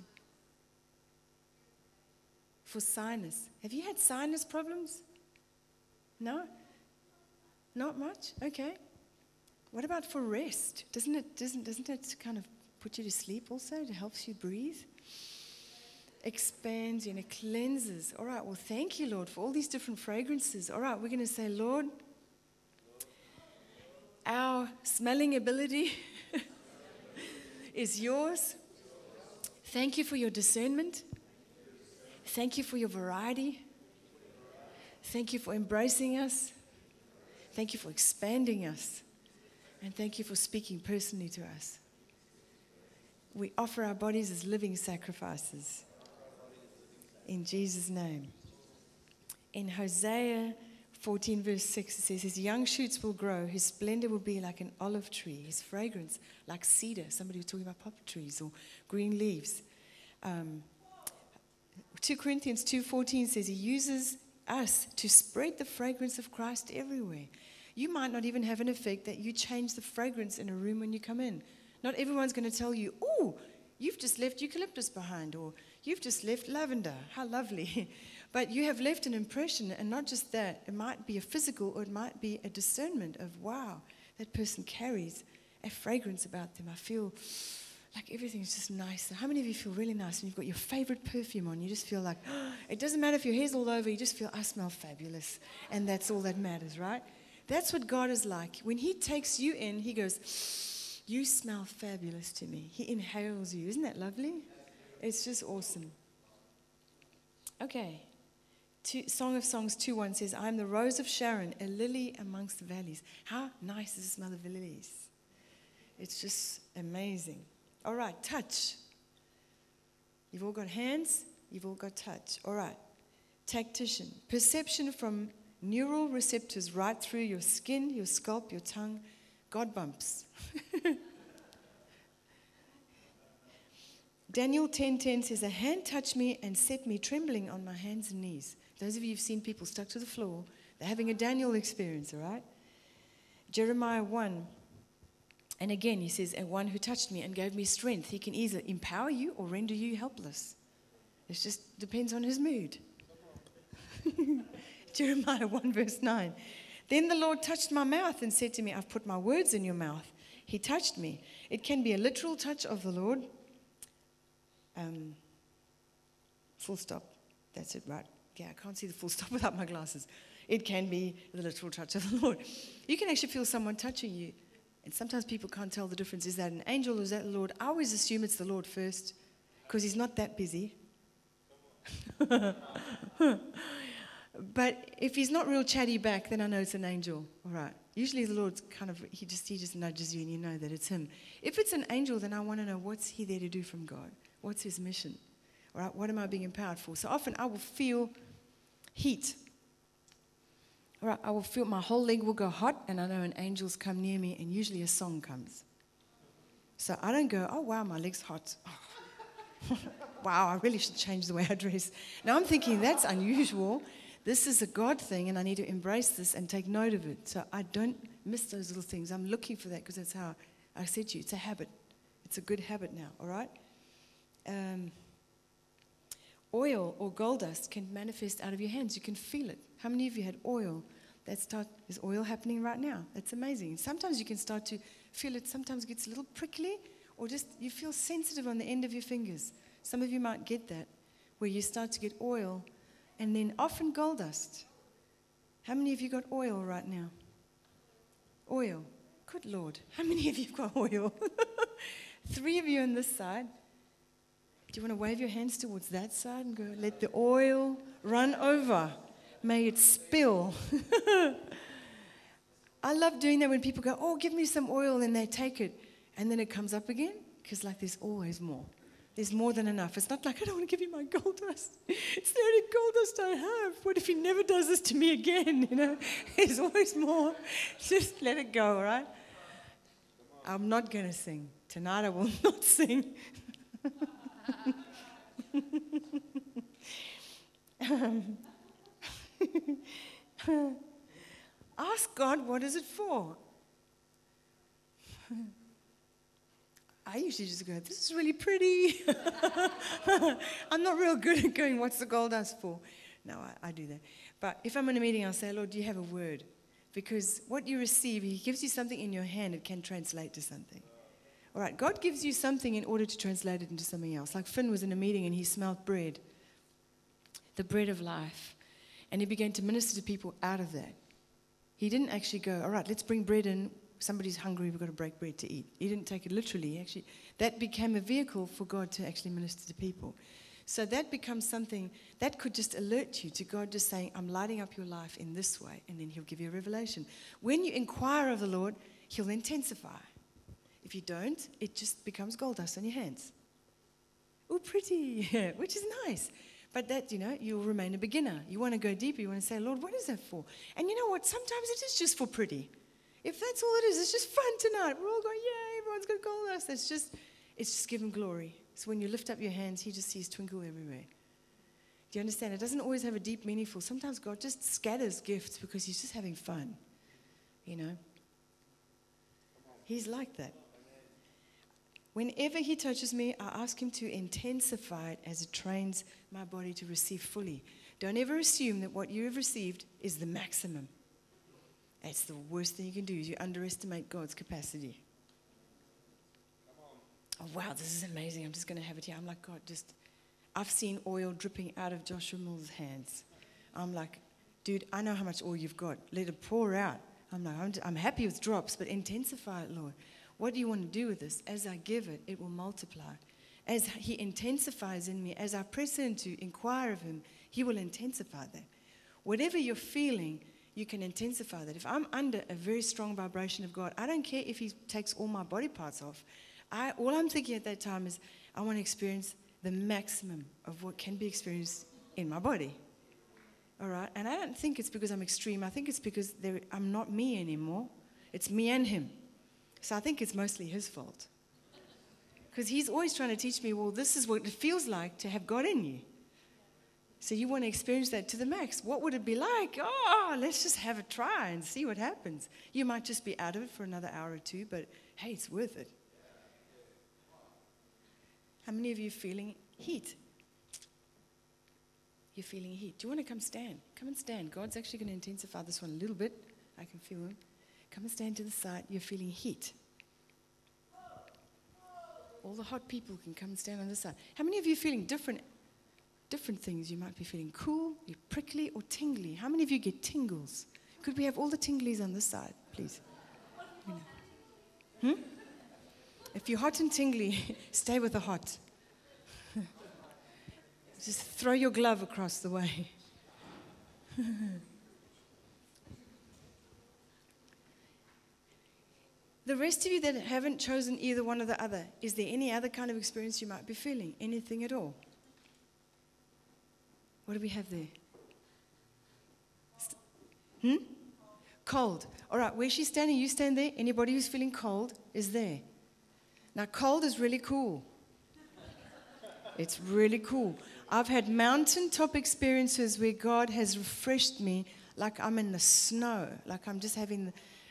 for sinus? Have you had sinus problems? No? Not much? Okay. What about for rest? Doesn't it kind of put you to sleep also? It helps you breathe? Expands you and it cleanses. All right, well, thank you, Lord, for all these different fragrances. All right, we're going to say, Lord, our smelling ability is yours. Thank you for your discernment. Thank you for your variety. Thank you for embracing us. Thank you for expanding us. And thank you for speaking personally to us. We offer our bodies as living sacrifices. In Jesus' name. In Hosea 14 verse 6, it says, his young shoots will grow, his splendor will be like an olive tree, his fragrance like cedar. Somebody was talking about poplar trees or green leaves. 2 Corinthians 2:14 says he uses us to spread the fragrance of Christ everywhere. You might not even have an effect that you change the fragrance in a room when you come in. Not everyone's going to tell you, oh, you've just left eucalyptus behind, or you've just left lavender. How lovely. But you have left an impression, and not just that. It might be a physical, or it might be a discernment of, wow, that person carries a fragrance about them. I feel like everything's just nice. How many of you feel really nice when you've got your favorite perfume on? You just feel like, oh, it doesn't matter if your hair's all over, you just feel, I smell fabulous. And that's all that matters, right? That's what God is like. When he takes you in, he goes, you smell fabulous to me. He inhales you. Isn't that lovely? It's just awesome. Okay. Song of Songs 2:1 says, I am the rose of Sharon, a lily amongst the valleys. How nice is the smell of the lilies? It's just amazing. All right, touch. You've all got hands. You've all got touch. All right. Tactician. Perception from neural receptors right through your skin, your scalp, your tongue. God bumps. Daniel 10:10 says, a hand touched me and set me trembling on my hands and knees. Those of you who've seen people stuck to the floor, they're having a Daniel experience, all right? Jeremiah 1. And again, he says, and one who touched me and gave me strength. He can either empower you or render you helpless. It just depends on his mood. Jeremiah 1 verse 9. Then the Lord touched my mouth and said to me, I've put my words in your mouth. He touched me. It can be a literal touch of the Lord. Full stop. That's it, right? Yeah, I can't see the full stop without my glasses. It can be the literal touch of the Lord. You can actually feel someone touching you. And sometimes people can't tell the difference. Is that an angel or is that the Lord? I always assume it's the Lord first because he's not that busy. But if he's not real chatty back, then I know it's an angel. All right. Usually the Lord's he just nudges you and you know that it's him. If it's an angel, then I want to know, what's he there to do from God? What's his mission? All right. What am I being empowered for? So often I will feel heat. All right. I will feel my whole leg will go hot, and I know an angel's come near me, and usually a song comes. So I don't go, oh wow, my leg's hot. Oh. Wow, I really should change the way I dress. Now I'm thinking that's unusual. This is a God thing, and I need to embrace this and take note of it. So I don't miss those little things. I'm looking for that, because that's how I said to you, it's a habit. It's a good habit now, all right? Oil or gold dust can manifest out of your hands. You can feel it. How many of you had oil? Is oil happening right now? That's amazing. Sometimes you can start to feel it. Sometimes it gets a little prickly, or just you feel sensitive on the end of your fingers. Some of you might get that, where you start to get oil, and then often gold dust. How many of you got oil right now? Oil. Good Lord. How many of you got oil? 3 of you on this side. Do you want to wave your hands towards that side and go, let the oil run over? May it spill. I love doing that when people go, oh, give me some oil, and they take it. And then it comes up again, because like there's always more. There's more than enough. It's not like, I don't want to give you my gold dust. It's the only gold dust I have. What if he never does this to me again? You know, there's always more. Just let it go, all right? I'm not going to sing. Tonight I will not sing. Ask God, what is it for? I usually just go, this is really pretty. I'm not real good at going, what's the gold dust for? No, I do that. But if I'm in a meeting, I'll say, Lord, do you have a word? Because what you receive, he gives you something in your hand, it can translate to something. All right, God gives you something in order to translate it into something else. Like Finn was in a meeting and he smelled bread, the bread of life. And he began to minister to people out of that. He didn't actually go, all right, let's bring bread in. Somebody's hungry, we've got to break bread to eat. He didn't take it literally. Actually, that became a vehicle for God to actually minister to people. So that becomes something that could just alert you to God just saying, I'm lighting up your life in this way, and then he'll give you a revelation. When you inquire of the Lord, he'll intensify. If you don't, it just becomes gold dust on your hands. Oh, pretty, which is nice. But that, you'll remain a beginner. You want to go deeper. You want to say, Lord, what is that for? And you know what? Sometimes it is just for pretty. If that's all it is, it's just fun tonight. We're all going, yay, everyone's got gold dust. It's just give him glory. So when you lift up your hands, he just sees twinkle everywhere. Do you understand? It doesn't always have a deep, meaningful. Sometimes God just scatters gifts because he's just having fun. He's like that. Whenever he touches me, I ask him to intensify it as it trains my body to receive fully. Don't ever assume that what you have received is the maximum. It's the worst thing you can do is you underestimate God's capacity. Oh, wow, this is amazing. I'm just going to have it here. I'm like, God, I've seen oil dripping out of Joshua Mill's hands. I'm like, dude, I know how much oil you've got. Let it pour out. I'm like, I'm happy with drops, but intensify it, Lord. What do you want to do with this? As I give it, it will multiply. As he intensifies in me, as I press in to inquire of him, he will intensify that. Whatever you're feeling, you can intensify that. If I'm under a very strong vibration of God, I don't care if he takes all my body parts off. All I'm thinking at that time is I want to experience the maximum of what can be experienced in my body. All right? And I don't think it's because I'm extreme. I think it's because I'm not me anymore. It's me and him. So I think it's mostly his fault. Because he's always trying to teach me, well, this is what it feels like to have God in you. So you want to experience that to the max. What would it be like? Oh, let's just have a try and see what happens. You might just be out of it for another hour or two, but hey, it's worth it. How many of you are feeling heat? You're feeling heat. Do you want to come stand? Come and stand. God's actually going to intensify this one a little bit. I can feel him. Come and stand to the side. You're feeling heat. All the hot people can come and stand on this side. How many of you are feeling different things? You might be feeling cool, you're prickly, or tingly. How many of you get Could we have all the tinglies on this side, please? If you're hot and tingly, stay with the hot. Just throw your glove across the way. The rest of you that haven't chosen either one or the other, is there any other kind of experience you might be feeling? Anything at all? What do we have there? Cold. All right, where she's standing, you stand there. Anybody who's feeling cold is there. Now, cold is really cool. It's really cool. I've had mountaintop experiences where God has refreshed me like I'm in the snow, like I'm just having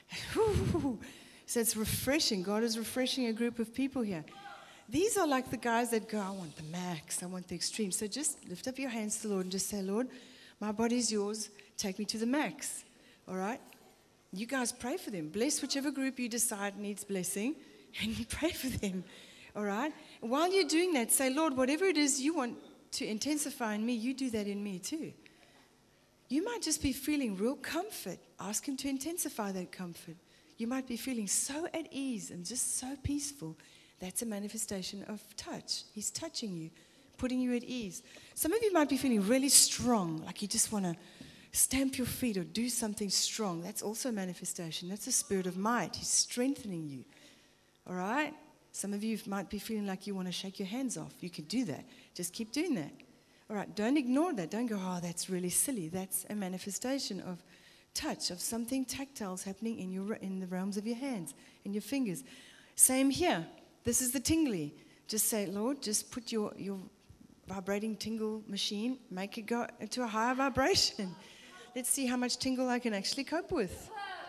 so it's refreshing. God is refreshing a group of people here. These are like the guys that go, I want the max, I want the extreme. So just lift up your hands to the Lord and just say, Lord, my body's yours. Take me to the max. All right? You guys pray for them. Bless whichever group you decide needs blessing, and you pray for them. All right? And while you're doing that, say, Lord, whatever it is you want to intensify in me, you do that in me too. You might just be feeling real comfort. Ask him to intensify that comfort. You might be feeling so at ease and just so peaceful. That's a manifestation of touch. He's touching you, putting you at ease. Some of you might be feeling really strong, like you just want to stamp your feet or do something strong. That's also a manifestation. That's a spirit of might. He's strengthening you. All right? Some of you might be feeling like you want to shake your hands off. You can do that. Just keep doing that. All right? Don't ignore that. Don't go, oh, that's really silly. That's a manifestation of touch, of something tactile happening in the realms of your hands, in your fingers. Same here. This is the tingly. Just say, Lord, just put your vibrating tingle machine, make it go to a higher vibration. Let's see how much tingle I can actually cope with.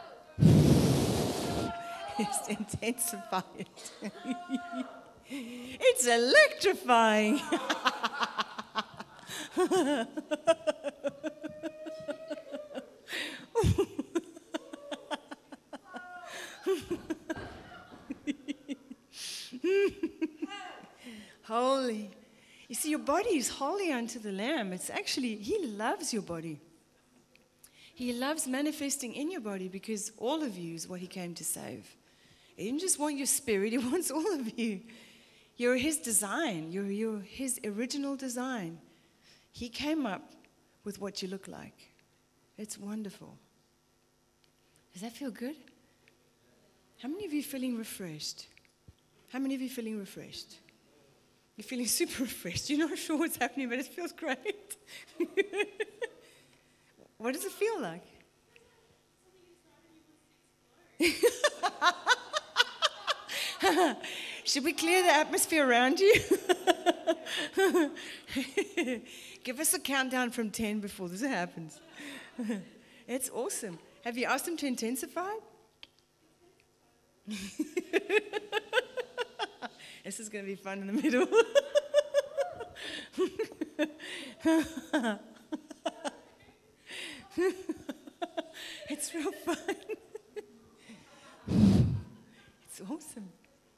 It's intensify it. It's electrifying. Holy. You see, your body is holy unto the Lamb. It's actually, he loves your body. He loves manifesting in your body because all of you is what he came to save. He didn't just want your spirit, he wants all of you. You're his design. You're his original design. He came up with what you look like. It's wonderful. Does that feel good? How many of you are feeling refreshed? How many of you are feeling refreshed? You're feeling super refreshed. You're not sure what's happening, but it feels great. What does it feel like? Should we clear the atmosphere around you? Give us a countdown from 10 before this happens. It's awesome. Have you asked him to intensify? This is going to be fun in the middle. It's real fun. It's awesome.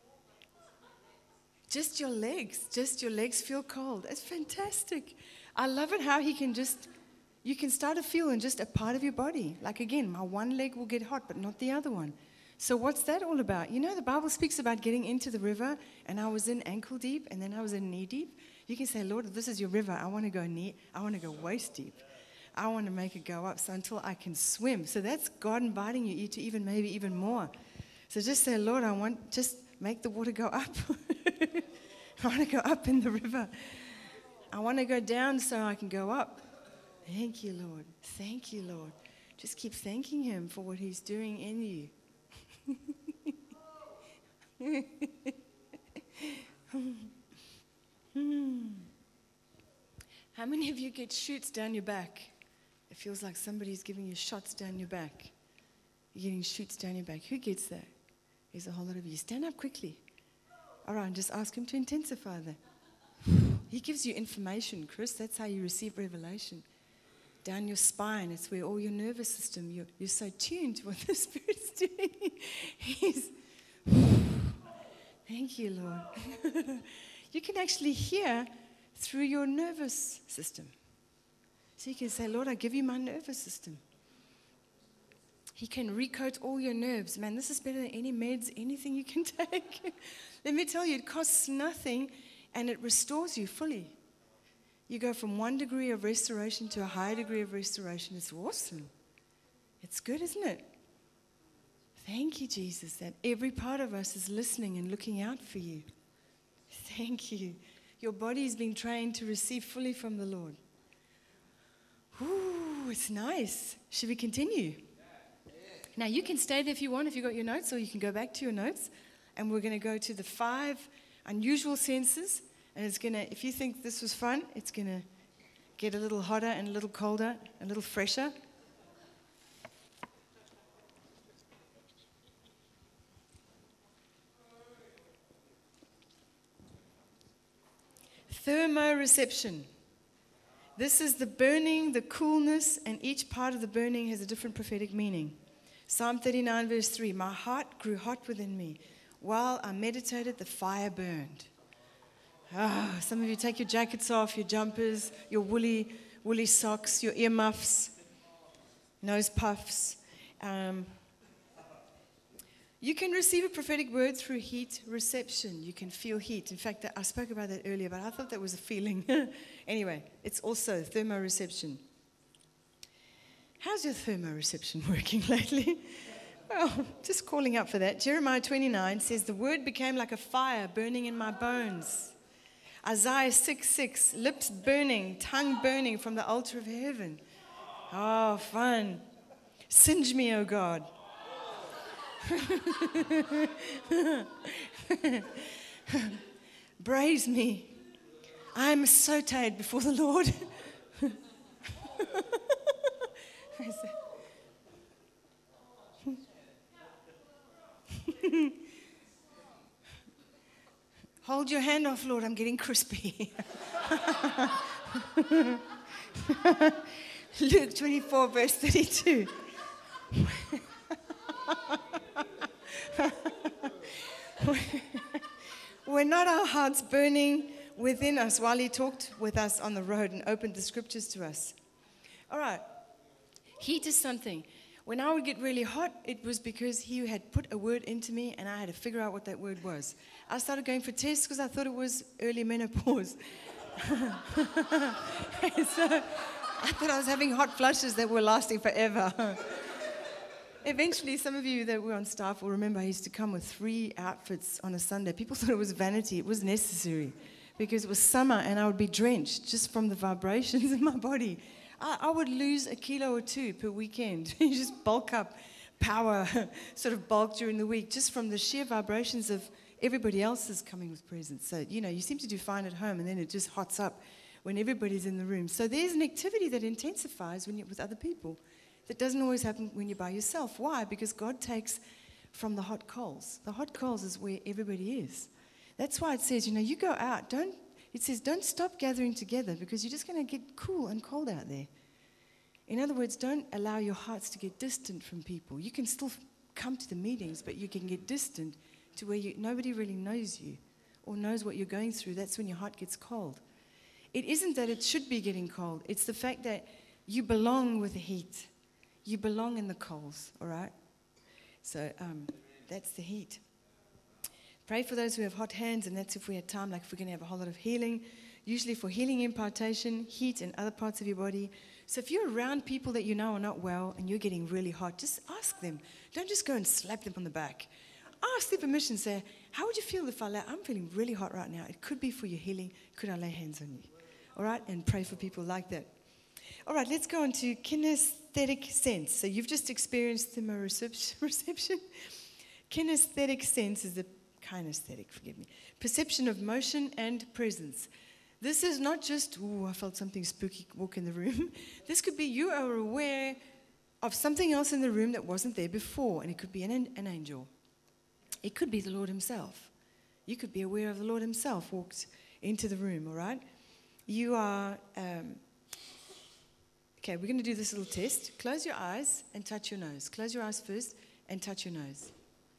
Just your legs feel cold. It's fantastic. I love it how you can start to feel in just a part of your body. Like again, my one leg will get hot, but not the other one. So what's that all about? You know, the Bible speaks about getting into the river, and I was in ankle deep, and then I was in knee deep. You can say, Lord, this is your river. I want to go waist deep. I want to make it go up so until I can swim. So that's God inviting you to maybe even more. So just say, Lord, just make the water go up. I want to go up in the river. I want to go down so I can go up. Thank you, Lord. Thank you, Lord. Just keep thanking him for what he's doing in you. How many of you get shoots down your back? It feels like somebody's giving you shots down your back. You're getting shoots down your back. Who gets that? There's a whole lot of you. Stand up quickly. All right, and just ask him to intensify that. He gives you information, Chris. That's how you receive revelation. Down your spine, it's where all your nervous system, you're so tuned to what the Spirit's doing. Thank you, Lord. You can actually hear through your nervous system. So you can say, Lord, I give you my nervous system. He can recoat all your nerves. Man, this is better than any meds, anything you can take. Let me tell you, it costs nothing and it restores you fully. You go from one degree of restoration to a higher degree of restoration. It's awesome. It's good, isn't it? Thank you, Jesus, that every part of us is listening and looking out for you. Thank you. Your body is being trained to receive fully from the Lord. Ooh, it's nice. Should we continue? Now, you can stay there if you want, if you got your notes, or you can go back to your notes. And we're going to go to the 5 unusual senses. And it's going to, if you think this was fun, it's going to get a little hotter and a little colder, a little fresher. Thermoreception. This is the burning, the coolness, and each part of the burning has a different prophetic meaning. Psalm 39 verse 3, my heart grew hot within me. While I meditated, the fire burned. Some of you take your jackets off, your jumpers, your woolly socks, your earmuffs, nose puffs. You can receive a prophetic word through heat reception. You can feel heat. In fact, I spoke about that earlier, but I thought that was a feeling. Anyway, it's also thermoreception. How's your thermoreception working lately? Well, just calling up for that. Jeremiah 29 says, the word became like a fire burning in my bones. Isaiah 6:6, lips burning, tongue burning from the altar of heaven. Oh, fun. Singe me, O God. Braise me. I am so tired before the Lord. Hold your hand off, Lord. I'm getting crispy. Luke 24, verse 32. Were not our hearts burning within us while he talked with us on the road and opened the scriptures to us? All right. Heat is something. When I would get really hot, it was because he had put a word into me and I had to figure out what that word was. I started going for tests because I thought it was early menopause. So I thought I was having hot flushes that were lasting forever. Eventually, some of you that were on staff will remember I used to come with 3 outfits on a Sunday. People thought it was vanity. It was necessary because it was summer and I would be drenched just from the vibrations in my body. I would lose 1 kilo or 2 per weekend. You just bulk up, power, sort of bulk during the week just from the sheer vibrations of everybody else's coming with presents. So, you seem to do fine at home and then it just hots up when everybody's in the room. So there's an activity that intensifies when you're with other people. That doesn't always happen when you're by yourself. Why? Because God takes from the hot coals. The hot coals is where everybody is. That's why it says, you go out. Don't stop gathering together because you're just going to get cool and cold out there. In other words, don't allow your hearts to get distant from people. You can still come to the meetings, but you can get distant to where nobody really knows you or knows what you're going through. That's when your heart gets cold. It isn't that it should be getting cold. It's the fact that you belong with the heat. You belong in the coals, all right? So that's the heat. Pray for those who have hot hands, and that's if we had time, like if we're going to have a whole lot of healing. Usually for healing impartation, heat in other parts of your body. So if you're around people that you know are not well and you're getting really hot, just ask them. Don't just go and slap them on the back. Ask their permission. Say, how would you feel if I'm feeling really hot right now? It could be for your healing. Could I lay hands on you? All right? And pray for people like that. All right, let's go on to kinesthetic sense. So you've just experienced thermoreception. Kinesthetic sense is the perception of motion and presence. This is not just, I felt something spooky walk in the room. This could be you are aware of something else in the room that wasn't there before, and it could be an angel. It could be the Lord himself. You could be aware of the Lord himself walked into the room, all right? You are... Okay, we're going to do this little test. Close your eyes and touch your nose. Close your eyes first and touch your nose.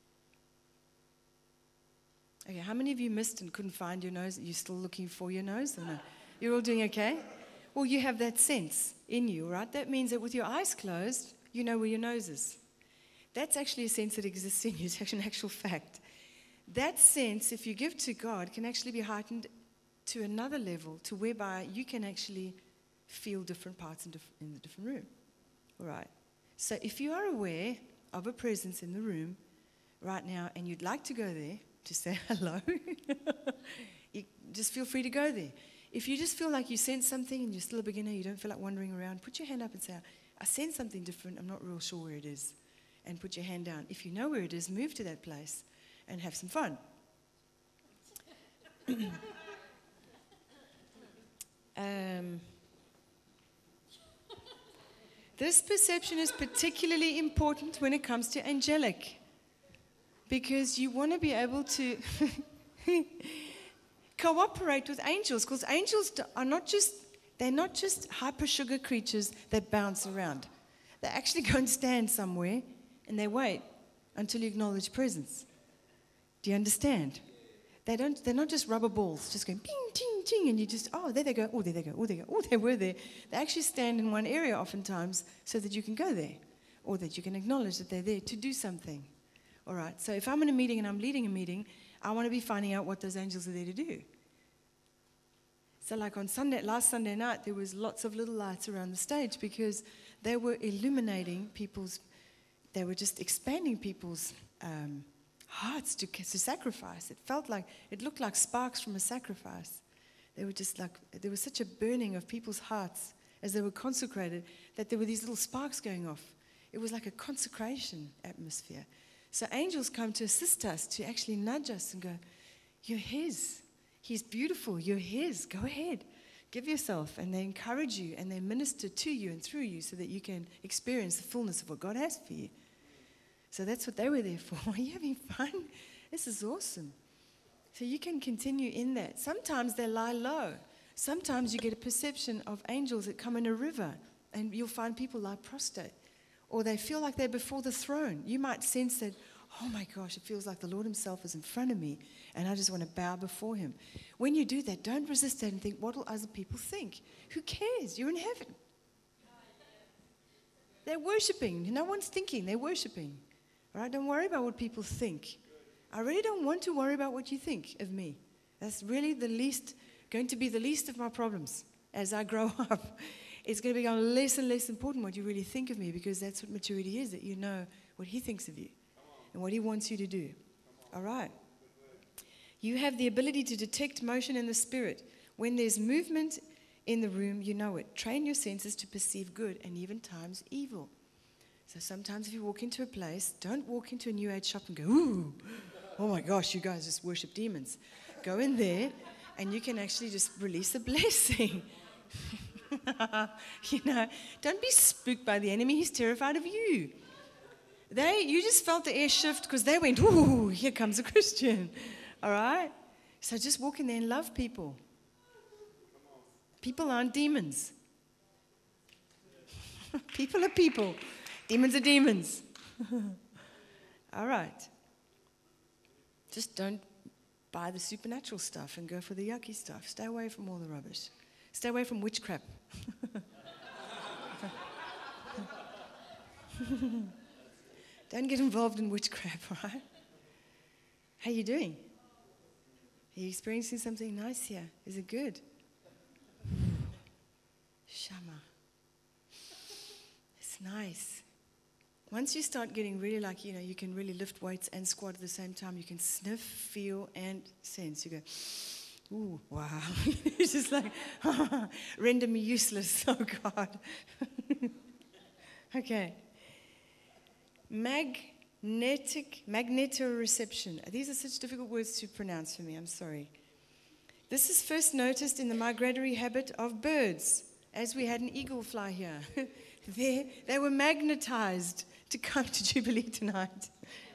Okay, how many of you missed and couldn't find your nose? Are you still looking for your nose? Or no? You're all doing okay? Well, you have that sense in you, right? That means that with your eyes closed, you know where your nose is. That's actually a sense that exists in you. It's actually an actual fact. That sense, if you give to God, can actually be heightened to another level, to whereby you can actually feel different parts in the different room. All right. So if you are aware of a presence in the room right now and you'd like to go there to say hello, you just feel free to go there. If you just feel like you sense something and you're still a beginner, you don't feel like wandering around, put your hand up and say, I sense something different, I'm not real sure where it is. And put your hand down. If you know where it is, move to that place and have some fun. This perception is particularly important when it comes to angelic, because you want to be able to cooperate with angels, because angels are they're not just hyper sugar creatures that bounce around. They actually go and stand somewhere and they wait until you acknowledge presence. Do you understand? They're not just rubber balls, just going ping, ting, ting, and you just, oh, there they go, oh, there they go, oh, there they go, oh, they were there. They actually stand in one area oftentimes so that you can go there, or that you can acknowledge that they're there to do something. All right, so if I'm in a meeting and I'm leading a meeting, I want to be finding out what those angels are there to do. So like on last Sunday night, there was lots of little lights around the stage because they were illuminating they were just expanding people's hearts to sacrifice. It looked like sparks from a sacrifice. They were just like, there was such a burning of people's hearts as they were consecrated that there were these little sparks going off. It was like a consecration atmosphere. So angels come to assist us, to actually nudge us and go, you're His. He's beautiful. You're His. Go ahead. Give yourself. And they encourage you and they minister to you and through you so that you can experience the fullness of what God has for you. So that's what they were there for. Are you having fun? This is awesome. So you can continue in that. Sometimes they lie low. Sometimes you get a perception of angels that come in a river and you'll find people lie prostrate. Or they feel like they're before the throne. You might sense that, oh my gosh, it feels like the Lord Himself is in front of me and I just want to bow before Him. When you do that, don't resist that and think, what will other people think? Who cares? You're in heaven. They're worshiping. No one's thinking. They're worshiping. All right? Don't worry about what people think. I really don't want to worry about what you think of me. That's really going to be the least of my problems as I grow up. It's going to become less and less important what you really think of me, because that's what maturity is, that you know what He thinks of you and what He wants you to do. All right. You have the ability to detect motion in the spirit. When there's movement in the room, you know it. Train your senses to perceive good and even times evil. So sometimes if you walk into a place, don't walk into a New Age shop and go, ooh, oh my gosh, you guys just worship demons. Go in there and you can actually just release a blessing. Don't be spooked by the enemy. He's terrified of you. You just felt the air shift because they went, ooh, here comes a Christian. All right? So just walk in there and love people. People aren't demons. People are people. Demons are demons. All right. Just don't buy the supernatural stuff and go for the yucky stuff. Stay away from all the rubbish. Stay away from witchcraft. Don't get involved in witchcraft, all right? How are you doing? Are you experiencing something nice here? Is it good? Shama. It's nice. Once you start getting really like, you can really lift weights and squat at the same time, you can sniff, feel, and sense. You go, ooh, wow. It's just like, render me useless, oh God. Okay. Magnetoreception. These are such difficult words to pronounce for me, I'm sorry. This is first noticed in the migratory habit of birds, as we had an eagle fly here. They were magnetized to come to Jubilee tonight.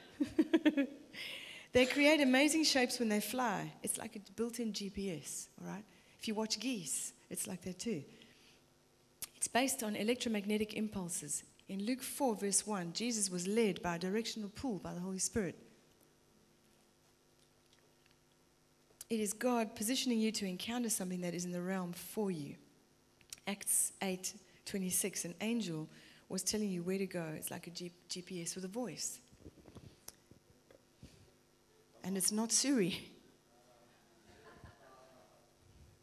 They create amazing shapes when they fly. It's like a built-in GPS, all right? If you watch geese, it's like that too. It's based on electromagnetic impulses. In Luke 4, verse 1, Jesus was led by a directional pull by the Holy Spirit. It is God positioning you to encounter something that is in the realm for you. Acts 8:26, an angel was telling you where to go. It's like a GPS with a voice. And it's not Suri.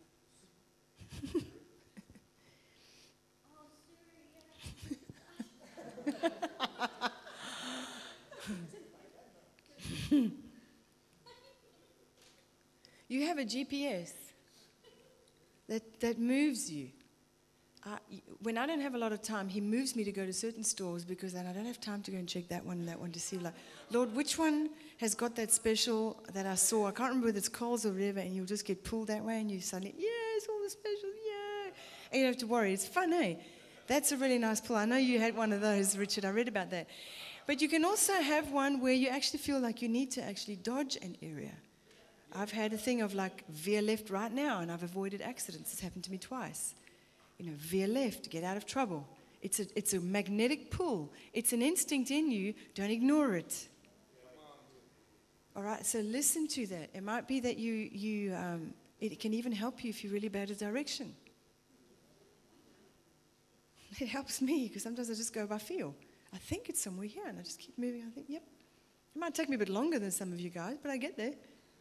have a GPS that moves you. When I don't have a lot of time, he moves me to go to certain stores because then I don't have time to go and check that one and that one to see, like, Lord, which one has got that special that I saw? I can't remember whether it's Coles or whatever, and you'll just get pulled that way and you suddenly, yes, all the specials, yeah. And you don't have to worry. It's fun, eh? That's a really nice pull. I know you had one of those, Richard. I read about that. But you can also have one where you actually feel like you need to actually dodge an area. I've had a thing of like veer left right now, and I've avoided accidents. It's happened to me twice. Veer left, get out of trouble. It's a magnetic pull. It's an instinct in you. Don't ignore it. All right, so listen to that. It might be that it can even help you if you're really bad at direction. It helps me because sometimes I just go by feel. I think it's somewhere here, and I just keep moving. I think, yep. It might take me a bit longer than some of you guys, but I get there.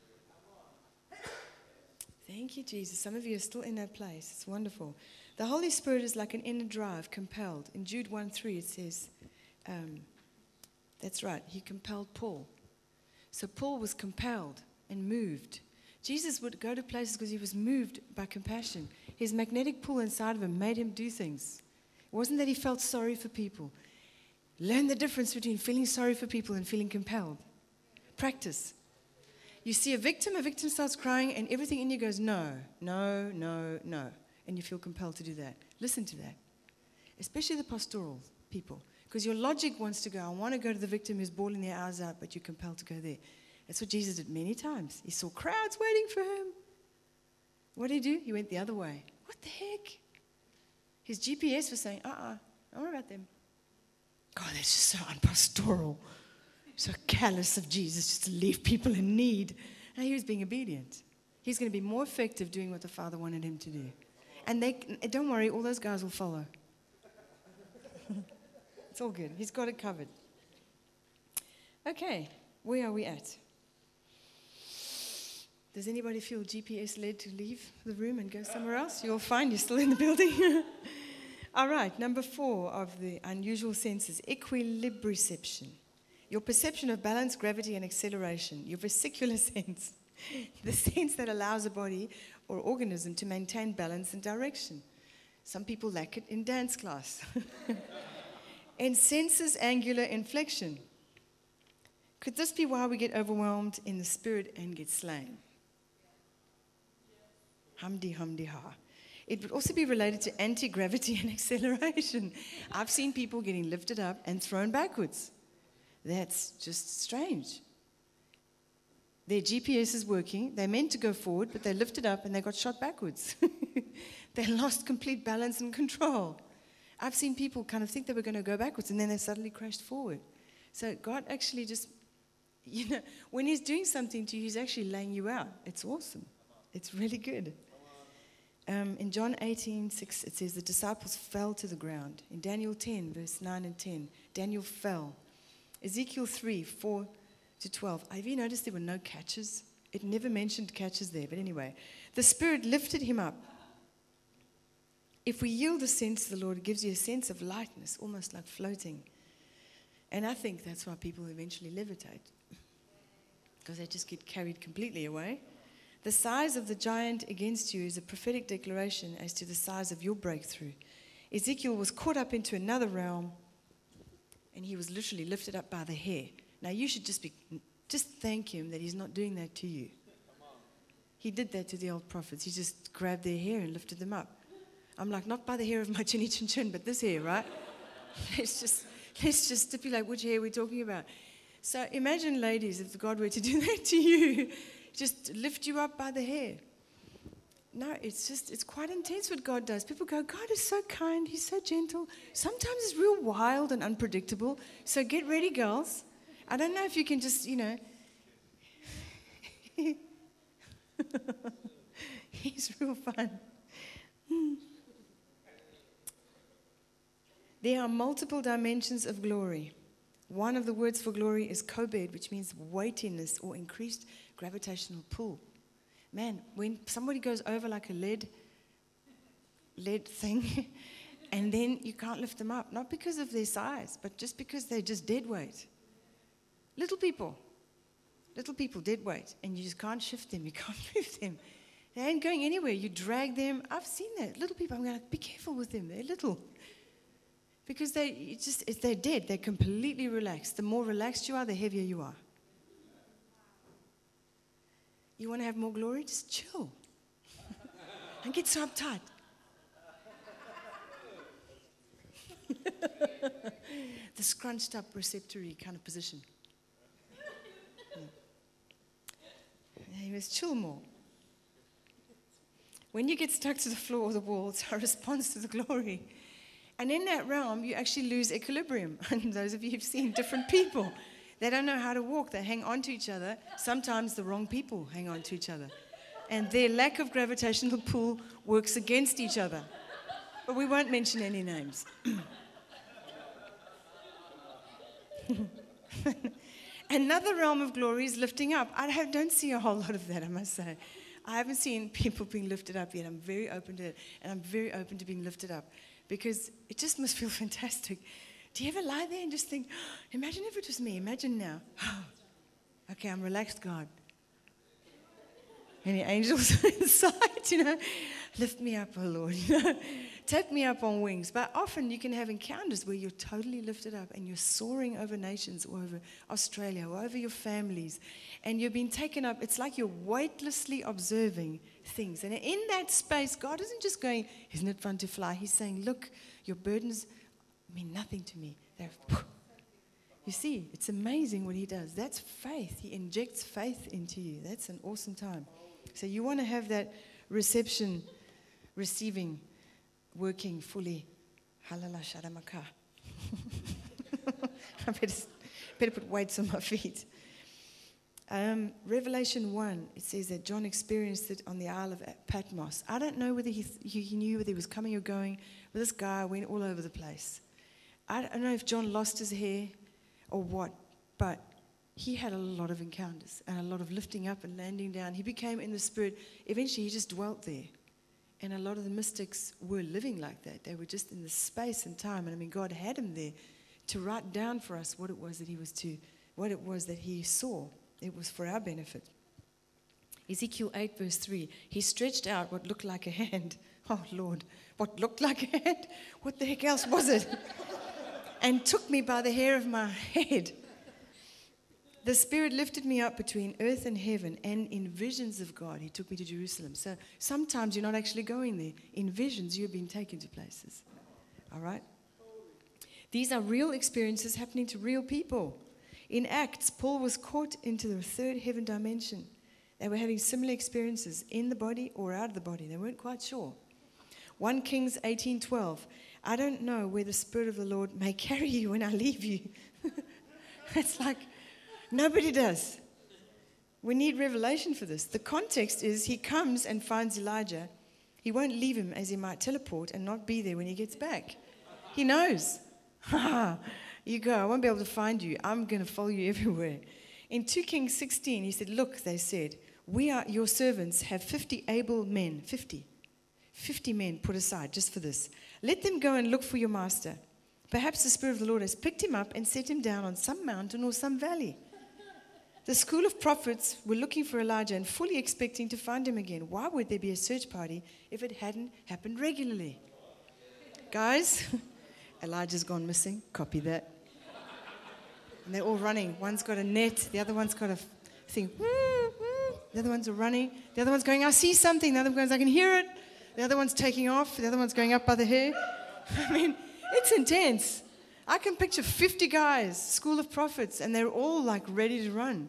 Thank you, Jesus. Some of you are still in that place. It's wonderful. The Holy Spirit is like an inner drive, compelled. In Jude 1:3 it says, that's right, he compelled Paul. So Paul was compelled and moved. Jesus would go to places because he was moved by compassion. His magnetic pull inside of him made him do things. It wasn't that he felt sorry for people. Learn the difference between feeling sorry for people and feeling compelled. Practice. You see a victim starts crying, and everything in you goes, no, no, no, no. And you feel compelled to do that. Listen to that. Especially the pastoral people. Because your logic wants to go, I want to go to the victim who's bawling their eyes out, but you're compelled to go there. That's what Jesus did many times. He saw crowds waiting for him. What did he do? He went the other way. What the heck? His GPS was saying, don't worry about them. God, that's just so unpastoral. So callous of Jesus just to leave people in need. And he was being obedient. He's going to be more effective doing what the Father wanted him to do. And don't worry, all those guys will follow. It's all good. He's got it covered. Okay, where are we at? Does anybody feel GPS led to leave the room and go somewhere else? You're fine, you're still in the building. All right, number 4 of the unusual senses, equilibriception. Your perception of balance, gravity, and acceleration. Your vesicular sense. The sense that allows a body or organism to maintain balance and direction. Some people lack it in dance class. And senses angular inflection. Could this be why we get overwhelmed in the spirit and get slain? Humdy, humdy, ha. It would also be related to anti-gravity and acceleration. I've seen people getting lifted up and thrown backwards. That's just strange. Their GPS is working. They're meant to go forward, but they lifted up and they got shot backwards. They lost complete balance and control. I've seen people kind of think they were going to go backwards, and then they suddenly crashed forward. So God actually just, when he's doing something to you, he's actually laying you out. It's awesome. It's really good. In John 18:6, it says the disciples fell to the ground. In Daniel 10, verse 9 and 10, Daniel fell. Ezekiel 3:4-12. Have you noticed there were no catches? It never mentioned catches there, but anyway. The Spirit lifted him up. If we yield a sense to the Lord, it gives you a sense of lightness, almost like floating. And I think that's why people eventually levitate, because they just get carried completely away. The size of the giant against you is a prophetic declaration as to the size of your breakthrough. Ezekiel was caught up into another realm, and he was literally lifted up by the hair. Now you should just thank him that he's not doing that to you. He did that to the old prophets. He just grabbed their hair and lifted them up. I'm like, not by the hair of my chinny chin chin, but this hair, right? Let's just stipulate which hair we're talking about. So imagine, ladies, if God were to do that to you, just lift you up by the hair. No, it's quite intense what God does. People go, God is so kind, he's so gentle. Sometimes it's real wild and unpredictable. So get ready, girls. I don't know if you can just, He's real fun. There are multiple dimensions of glory. One of the words for glory is kobed, which means weightiness or increased gravitational pull. Man, when somebody goes over like a lead thing, and then you can't lift them up, not because of their size, but just because they're just dead weight. Little people. Little people, dead weight, and you just can't shift them. You can't move them. They ain't going anywhere. You drag them. I've seen that. Little people, I'm going to be careful with them. They're little. Because they're dead. They're completely relaxed. The more relaxed you are, the heavier you are. You want to have more glory? Just chill. And get so uptight. The scrunched up receptory kind of position. Yeah. You must chill more. When you get stuck to the floor or the wall, it's our response to the glory. And in that realm, you actually lose equilibrium. And those of you who've seen different people, they don't know how to walk. They hang on to each other. Sometimes the wrong people hang on to each other. And their lack of gravitational pull works against each other. But we won't mention any names. Another realm of glory is lifting up. I don't see a whole lot of that, I must say. I haven't seen people being lifted up yet. I'm very open to it, and I'm very open to being lifted up because it just must feel fantastic. Do you ever lie there and just think, imagine if it was me, imagine now. Okay, I'm relaxed, God. Any angels inside, lift me up, oh Lord, take me up on wings. But often you can have encounters where you're totally lifted up and you're soaring over nations or over Australia or over your families and you're being taken up. It's like you're weightlessly observing things. And in that space, God isn't just going, isn't it fun to fly? He's saying, look, your burdens mean nothing to me. You see, it's amazing what he does. That's faith. He injects faith into you. That's an awesome time. So you want to have that reception, receiving, working fully. Halala sharamaka. I better put weights on my feet. Revelation 1, it says that John experienced it on the Isle of Patmos. I don't know whether he knew whether he was coming or going, but this guy went all over the place. I don't know if John lost his hair or what, but he had a lot of encounters and a lot of lifting up and landing down. He became in the spirit. Eventually, he just dwelt there. And a lot of the mystics were living like that. They were just in the space and time. And I mean, God had him there to write down for us what it was that he saw. It was for our benefit. Ezekiel 8 verse 3. He stretched out what looked like a hand. Oh, Lord. What looked like a hand? What the heck else was it? And took me by the hair of my head. The Spirit lifted me up between earth and heaven, and in visions of God, he took me to Jerusalem. So sometimes you're not actually going there. In visions, you're being taken to places. All right? These are real experiences happening to real people. In Acts, Paul was caught into the third heaven dimension. They were having similar experiences in the body or out of the body. They weren't quite sure. 1 Kings 18:12. I don't know where the Spirit of the Lord may carry you when I leave you. It's like, nobody does. We need revelation for this. The context is he comes and finds Elijah. He won't leave him as he might teleport and not be there when he gets back. He knows. You go, I won't be able to find you. I'm going to follow you everywhere. In 2 Kings 16, he said, look, they said, we are your servants have 50 able men, 50 men put aside just for this. Let them go and look for your master. Perhaps the Spirit of the Lord has picked him up and set him down on some mountain or some valley. The school of prophets were looking for Elijah and fully expecting to find him again. Why would there be a search party if it hadn't happened regularly? Guys, Elijah's gone missing. Copy that. And they're all running. One's got a net. The other one's got a thing. The other ones are running. The other one's going, I see something. The other one goes, I can hear it. The other one's taking off. The other one's going up by the hair. I mean, it's intense. I can picture 50 guys, school of prophets, and they're all like ready to run.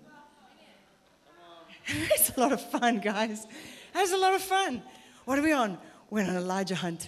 It's a lot of fun, guys. It's a lot of fun. What are we on? We're on an Elijah hunt.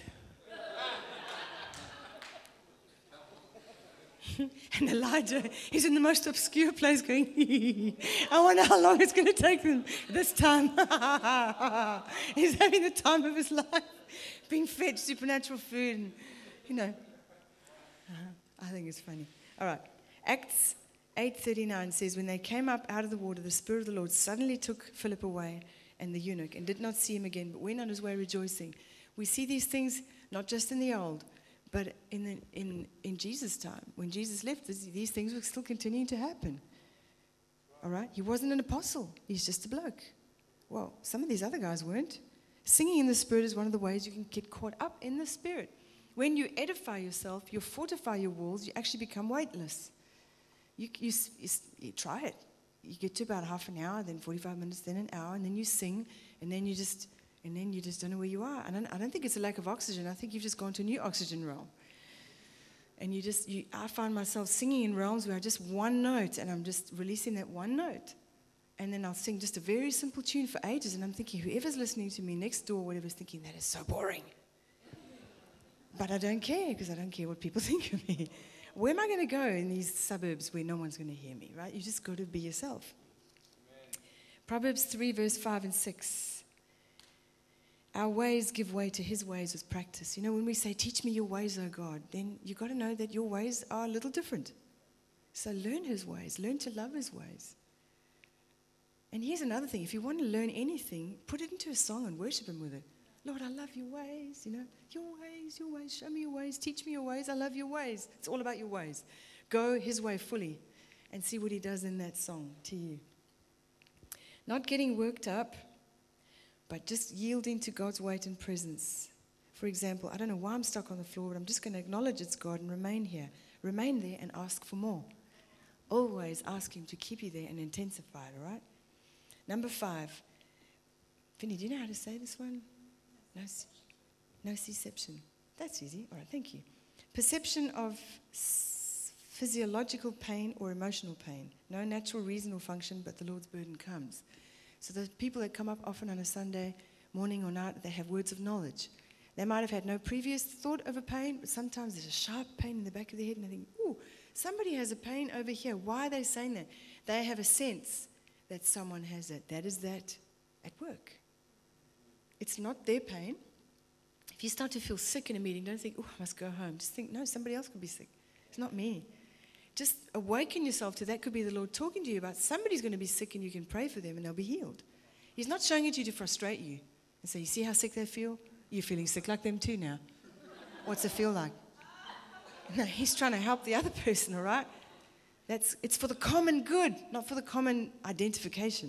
And Elijah is in the most obscure place going, I wonder how long it's going to take them this time. He's having the time of his life, being fed supernatural food. And, I think it's funny. All right. Acts 8:39 says, when they came up out of the water, the Spirit of the Lord suddenly took Philip away and the eunuch and did not see him again, but went on his way rejoicing. We see these things not just in the old, but in Jesus' time. When Jesus left, these things were still continuing to happen. all right? He wasn't an apostle. He's just a bloke. Well, some of these other guys weren't. Singing in the Spirit is one of the ways you can get caught up in the Spirit. When you edify yourself, you fortify your walls, you actually become weightless. You try it. You get to about half an hour, then 45 minutes, then an hour, and then you sing, and then you just don't know where you are. I don't think it's a lack of oxygen. I think you've just gone to a new oxygen realm. And I find myself singing in realms where I just one note, and I'm just releasing that one note. And then I'll sing just a very simple tune for ages, and I'm thinking, whoever's listening to me next door, whatever's thinking, that is so boring. But I don't care, because I don't care what people think of me. Where am I going to go in these suburbs where no one's going to hear me, right? You just got to be yourself. Amen. Proverbs 3, verse 5 and 6. Our ways give way to his ways with practice. You know, when we say, teach me your ways, O God, then you've got to know that your ways are a little different. So learn his ways. Learn to love his ways. And here's another thing. If you want to learn anything, put it into a song and worship him with it. Lord, I love your ways, you know. Your ways, show me your ways, teach me your ways. I love your ways. It's all about your ways. Go his way fully and see what he does in that song to you. Not getting worked up, but just yielding to God's weight and presence. For example, I don't know why I'm stuck on the floor, but I'm just going to acknowledge it's God and remain here. Remain there and ask for more. Always ask him to keep you there and intensify it, all right? Number 5. Fini, do you know how to say this one? No C-section. That's easy. All right, thank you. Perception of physiological pain or emotional pain. No natural reason or function, but the Lord's burden comes. So the people that come up often on a Sunday morning or night, they have words of knowledge. They might have had no previous thought of a pain, but sometimes there's a sharp pain in the back of their head, and they think, ooh, somebody has a pain over here. Why are they saying that? They have a sense that someone has that. That is that at work. It's not their pain. If you start to feel sick in a meeting, don't think, oh, I must go home. Just think, no, somebody else could be sick. It's not me. Just awaken yourself to that. Could be the Lord talking to you about somebody's going to be sick, and you can pray for them and they'll be healed. He's not showing it to you to frustrate you and say, you see how sick they feel? You're feeling sick like them too now. What's it feel like? No, he's trying to help the other person, all right? It's for the common good, not for the common identification.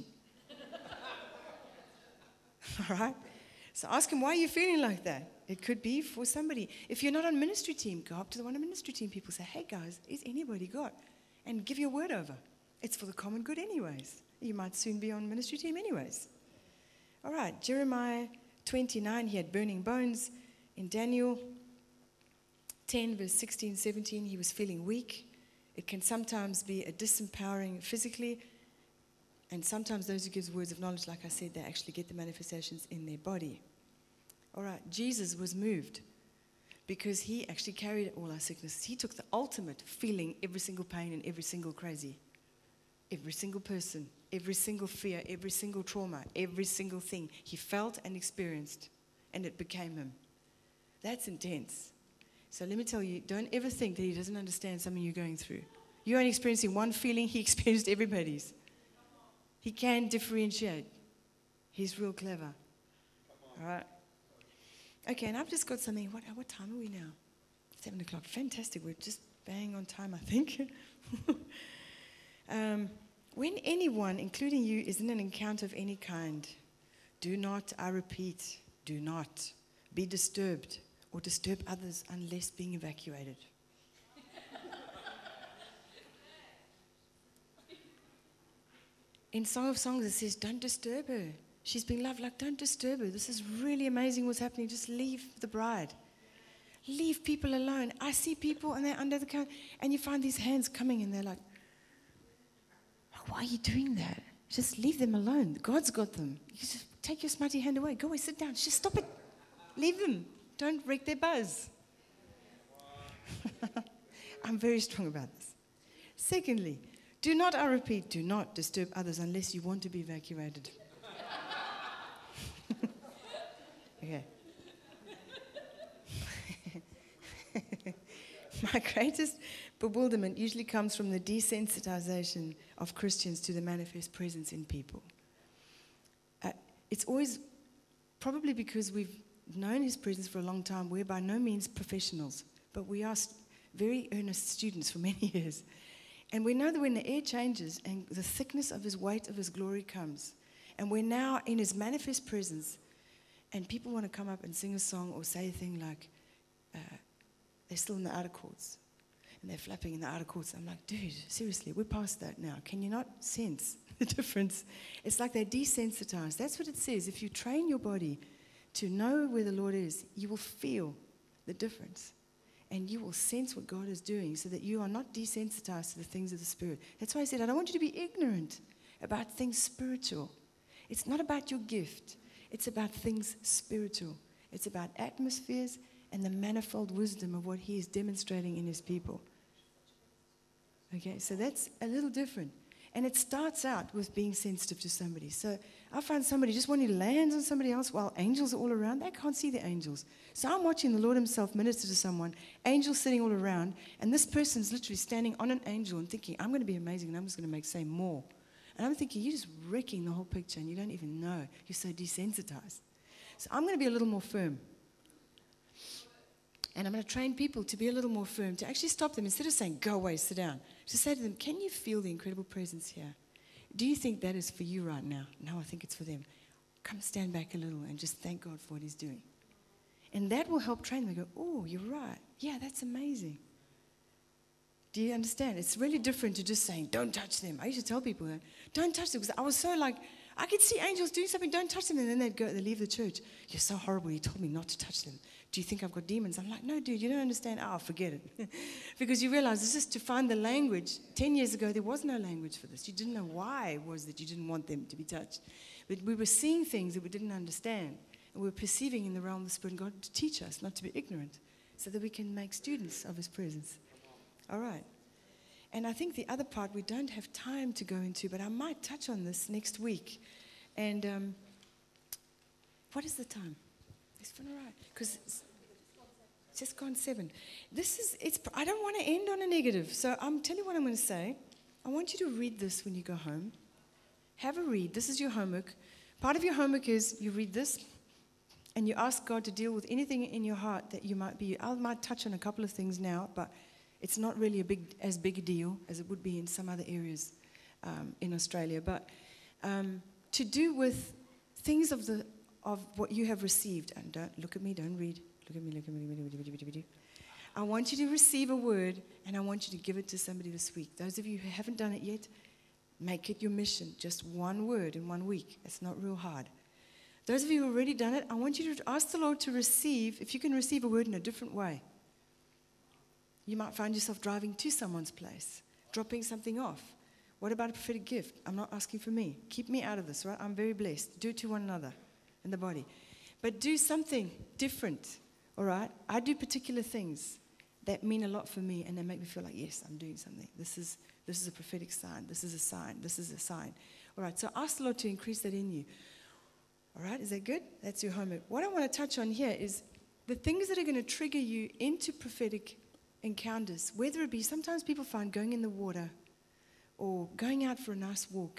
All right? So ask him, why are you feeling like that? It could be for somebody. If you're not on ministry team, go up to one of the ministry team people. Say, hey, guys, is anybody got? And give your word over. It's for the common good anyways. You might soon be on ministry team anyways. All right, Jeremiah 29, he had burning bones. In Daniel 10, verse 16, 17, he was feeling weak. It can sometimes be a disempowering physically, and sometimes those who give words of knowledge, like I said, they actually get the manifestations in their body. All right, Jesus was moved because he actually carried all our sicknesses. He took the ultimate, feeling every single pain and every single crazy. Every single person, every single fear, every single trauma, every single thing he felt and experienced, and it became him. That's intense. So let me tell you, don't ever think that he doesn't understand something you're going through. You're only experiencing one feeling, he experienced everybody's. He can differentiate. He's real clever. All right. Okay, and I've just got something. What time are we now? 7 o'clock. Fantastic. We're just bang on time, I think. When anyone, including you, is in an encounter of any kind, do not, I repeat, do not be disturbed or disturb others unless being evacuated. In Song of Songs, it says, don't disturb her. She's being loved. Like, don't disturb her. This is really amazing what's happening. Just leave the bride. Leave people alone. I see people and they're under the counter, and you find these hands coming and they're like, why are you doing that? Just leave them alone. God's got them. You just take your smutty hand away. Go away, sit down. Just stop it. Leave them. Don't wreck their buzz. I'm very strong about this. Secondly, do not, I repeat, do not disturb others unless you want to be evacuated. Okay. My greatest bewilderment usually comes from the desensitization of Christians to the manifest presence in people. It's always probably because we've known his presence for a long time. We're by no means professionals, but we are very earnest students for many years. And we know that when the air changes and the thickness of his weight of his glory comes, and we're now in his manifest presence, and people want to come up and sing a song or say a thing like, they're still in the outer courts, and they're flapping in the outer courts. I'm like, dude, seriously, we're past that now. Can you not sense the difference? It's like they're desensitized. That's what it says. If you train your body to know where the Lord is, you will feel the difference. And you will sense what God is doing so that you are not desensitized to the things of the Spirit. That's why I said, I don't want you to be ignorant about things spiritual. It's not about your gift. It's about things spiritual. It's about atmospheres and the manifold wisdom of what he is demonstrating in his people. Okay, so that's a little different. And it starts out with being sensitive to somebody. So I find somebody just wanting to land on somebody else while angels are all around. They can't see the angels. So I'm watching the Lord himself minister to someone, angels sitting all around, and this person's literally standing on an angel and thinking, I'm going to be amazing and I'm just going to say more. And I'm thinking, you're just wrecking the whole picture and you don't even know. You're so desensitized. So I'm going to be a little more firm. And I'm going to train people to be a little more firm, to actually stop them. Instead of saying, go away, sit down, to say to them, can you feel the incredible presence here? Do you think that is for you right now? No, I think it's for them. Come stand back a little and just thank God for what he's doing. And that will help train them. They go, oh, you're right. Yeah, that's amazing. Do you understand? It's really different to just saying, don't touch them. I used to tell people that, don't touch them, because I was so like, I could see angels doing something, don't touch them. And then they'd leave the church. You're so horrible, you told me not to touch them. Do you think I've got demons? I'm like, no, dude, you don't understand. Oh, forget it. Because you realize this is to find the language. 10 years ago, there was no language for this. You didn't know why it was that you didn't want them to be touched. But we were seeing things that we didn't understand. And we were perceiving in the realm of the Spirit and God to teach us not to be ignorant so that we can make students of his presence. All right. And I think the other part we don't have time to go into, but I might touch on this next week. And what is the time? It's fun, all right. Because it's just gone 7. I don't want to end on a negative. So I'm telling you what I'm going to say. I want you to read this when you go home. Have a read. This is your homework. Part of your homework is you read this and you ask God to deal with anything in your heart that you might be. I might touch on a couple of things now, but it's not really as big a deal as it would be in some other areas in Australia. But to do with things of what you have received. And don't look at me, don't read. Look at me. I want you to receive a word, and I want you to give it to somebody this week. Those of you who haven't done it yet, make it your mission. Just one word in 1 week. It's not real hard. Those of you who have already done it, I want you to ask the Lord to receive, if you can receive a word in a different way. You might find yourself driving to someone's place, dropping something off. What about a prophetic gift? I'm not asking for me. Keep me out of this, right? I'm very blessed. Do it to one another in the body. But do something different, all right? I do particular things that mean a lot for me, and they make me feel like, yes, I'm doing something. This is a prophetic sign. This is a sign. This is a sign. All right, so ask the Lord to increase that in you. All right, is that good? That's your homework. What I want to touch on here is the things that are going to trigger you into prophetic encounters, whether it be, sometimes people find going in the water or going out for a nice walk.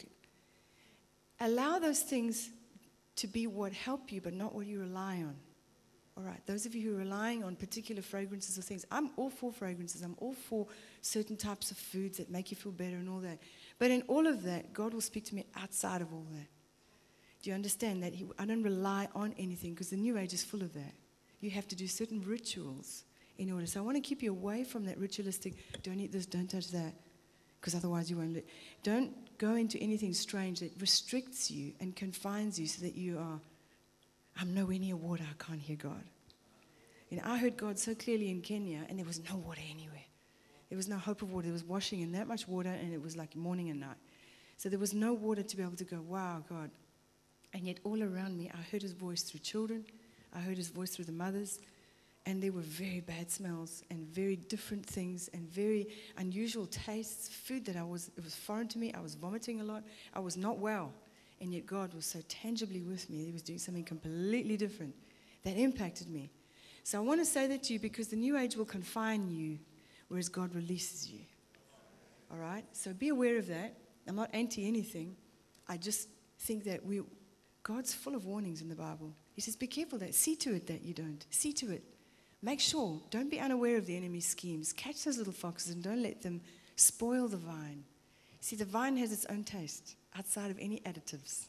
Allow those things to be what help you, but not what you rely on. All right, those of you who are relying on particular fragrances or things, I'm all for fragrances. I'm all for certain types of foods that make you feel better and all that. But in all of that, God will speak to me outside of all that. Do you understand that? I don't rely on anything, because the New Age is full of that. You have to do certain rituals in order. So I want to keep you away from that ritualistic, don't eat this, don't touch that, because otherwise you won't live. Don't go into anything strange that restricts you and confines you so that you are, I'm nowhere near water, I can't hear God. You know, I heard God so clearly in Kenya, and there was no water anywhere. There was no hope of water. There was washing in that much water, and it was like morning and night. So there was no water to be able to go, wow, God. And yet all around me, I heard his voice through children. I heard his voice through the mothers. And there were very bad smells and very different things and very unusual tastes. Food that it was foreign to me. I was vomiting a lot. I was not well. And yet God was so tangibly with me. He was doing something completely different that impacted me. So I want to say that to you, because the New Age will confine you, whereas God releases you. All right? So be aware of that. I'm not anti anything. I just think that God's full of warnings in the Bible. He says, be careful that. See to it that you don't. See to it. Make sure. Don't be unaware of the enemy's schemes. Catch those little foxes and don't let them spoil the vine. See, the vine has its own taste outside of any additives.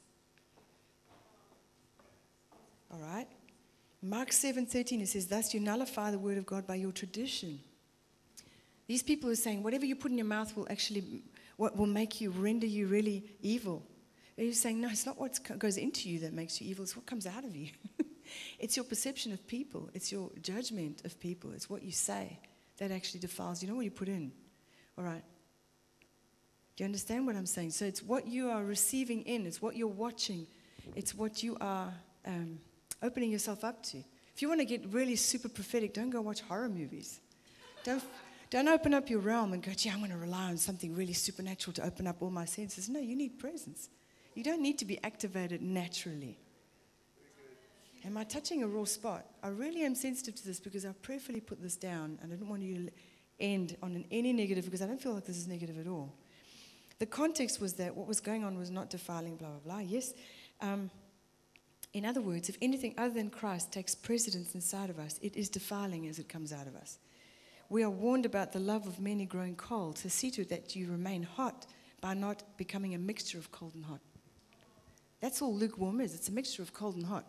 All right? Mark 7:13, it says, thus you nullify the word of God by your tradition. These people are saying, whatever you put in your mouth will actually, what will make you, render you really evil. And he's saying, no, it's not what goes into you that makes you evil, it's what comes out of you. It's your perception of people. It's your judgment of people. It's what you say that actually defiles. You know what you put in? All right. Do you understand what I'm saying? So it's what you are receiving in. It's what you're watching. It's what you are opening yourself up to. If you want to get really super prophetic, don't go watch horror movies. Don't open up your realm and go, gee, I'm going to rely on something really supernatural to open up all my senses. No, you need presence. You don't need to be activated naturally. Am I touching a raw spot? I really am sensitive to this because I prayerfully put this down. I didn't want you to end on any negative because I don't feel like this is negative at all. The context was that what was going on was not defiling, blah, blah, blah. Yes. In other words, if anything other than Christ takes precedence inside of us, it is defiling as it comes out of us. We are warned about the love of many growing cold. So see to it that you remain hot by not becoming a mixture of cold and hot. That's all lukewarm is. It's a mixture of cold and hot.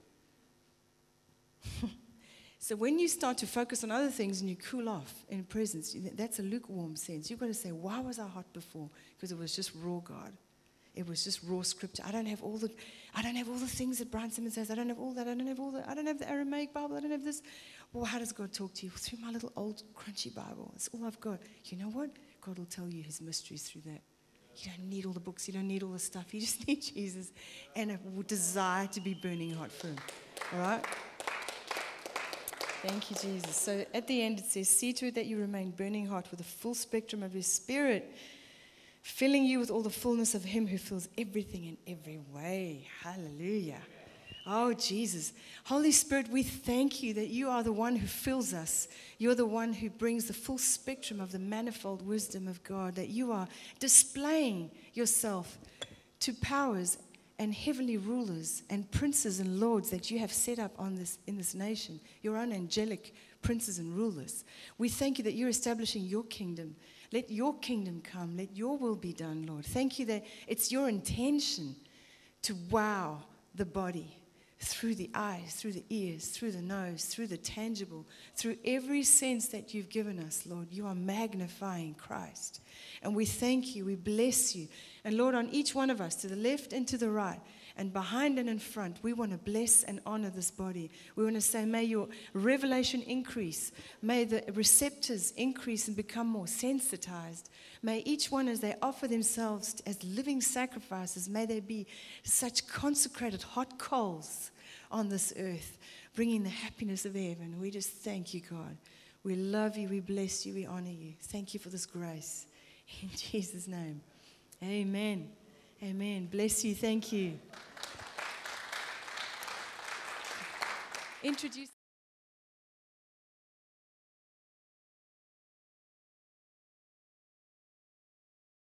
So when you start to focus on other things and you cool off in presence, that's a lukewarm sense. You've got to say, why was I hot before? Because it was just raw God. It was just raw scripture. I don't have all the things that Brian Simmons says. I don't have all that. I don't have the Aramaic Bible. I don't have this. Well, how does God talk to you? Through my little old crunchy Bible. That's all I've got. You know what? God will tell you his mysteries through that. You don't need all the books. You don't need all the stuff. You just need Jesus and a desire to be burning hot for him. All right? Thank you, Jesus. So at the end it says, see to it that you remain burning hot with the full spectrum of his Spirit, filling you with all the fullness of him who fills everything in every way. Hallelujah. Oh, Jesus. Holy Spirit, we thank you that you are the one who fills us. You're the one who brings the full spectrum of the manifold wisdom of God, that you are displaying yourself to powers and heavenly rulers and princes and lords that you have set up in this nation, your own angelic princes and rulers. We thank you that you're establishing your kingdom. Let your kingdom come. Let your will be done, Lord. Thank you that it's your intention to wow the body through the eyes, through the ears, through the nose, through the tangible, through every sense that you've given us, Lord. You are magnifying Christ. And we thank you, we bless you. And Lord, on each one of us, to the left and to the right, and behind and in front, we want to bless and honor this body. We want to say, may your revelation increase. May the receptors increase and become more sensitized. May each one, as they offer themselves as living sacrifices, may they be such consecrated hot coals on this earth, bringing the happiness of heaven. We just thank you, God. We love you, we bless you, we honor you. Thank you for this grace. In Jesus' name, amen. Amen. Bless you. Thank you. Introduce.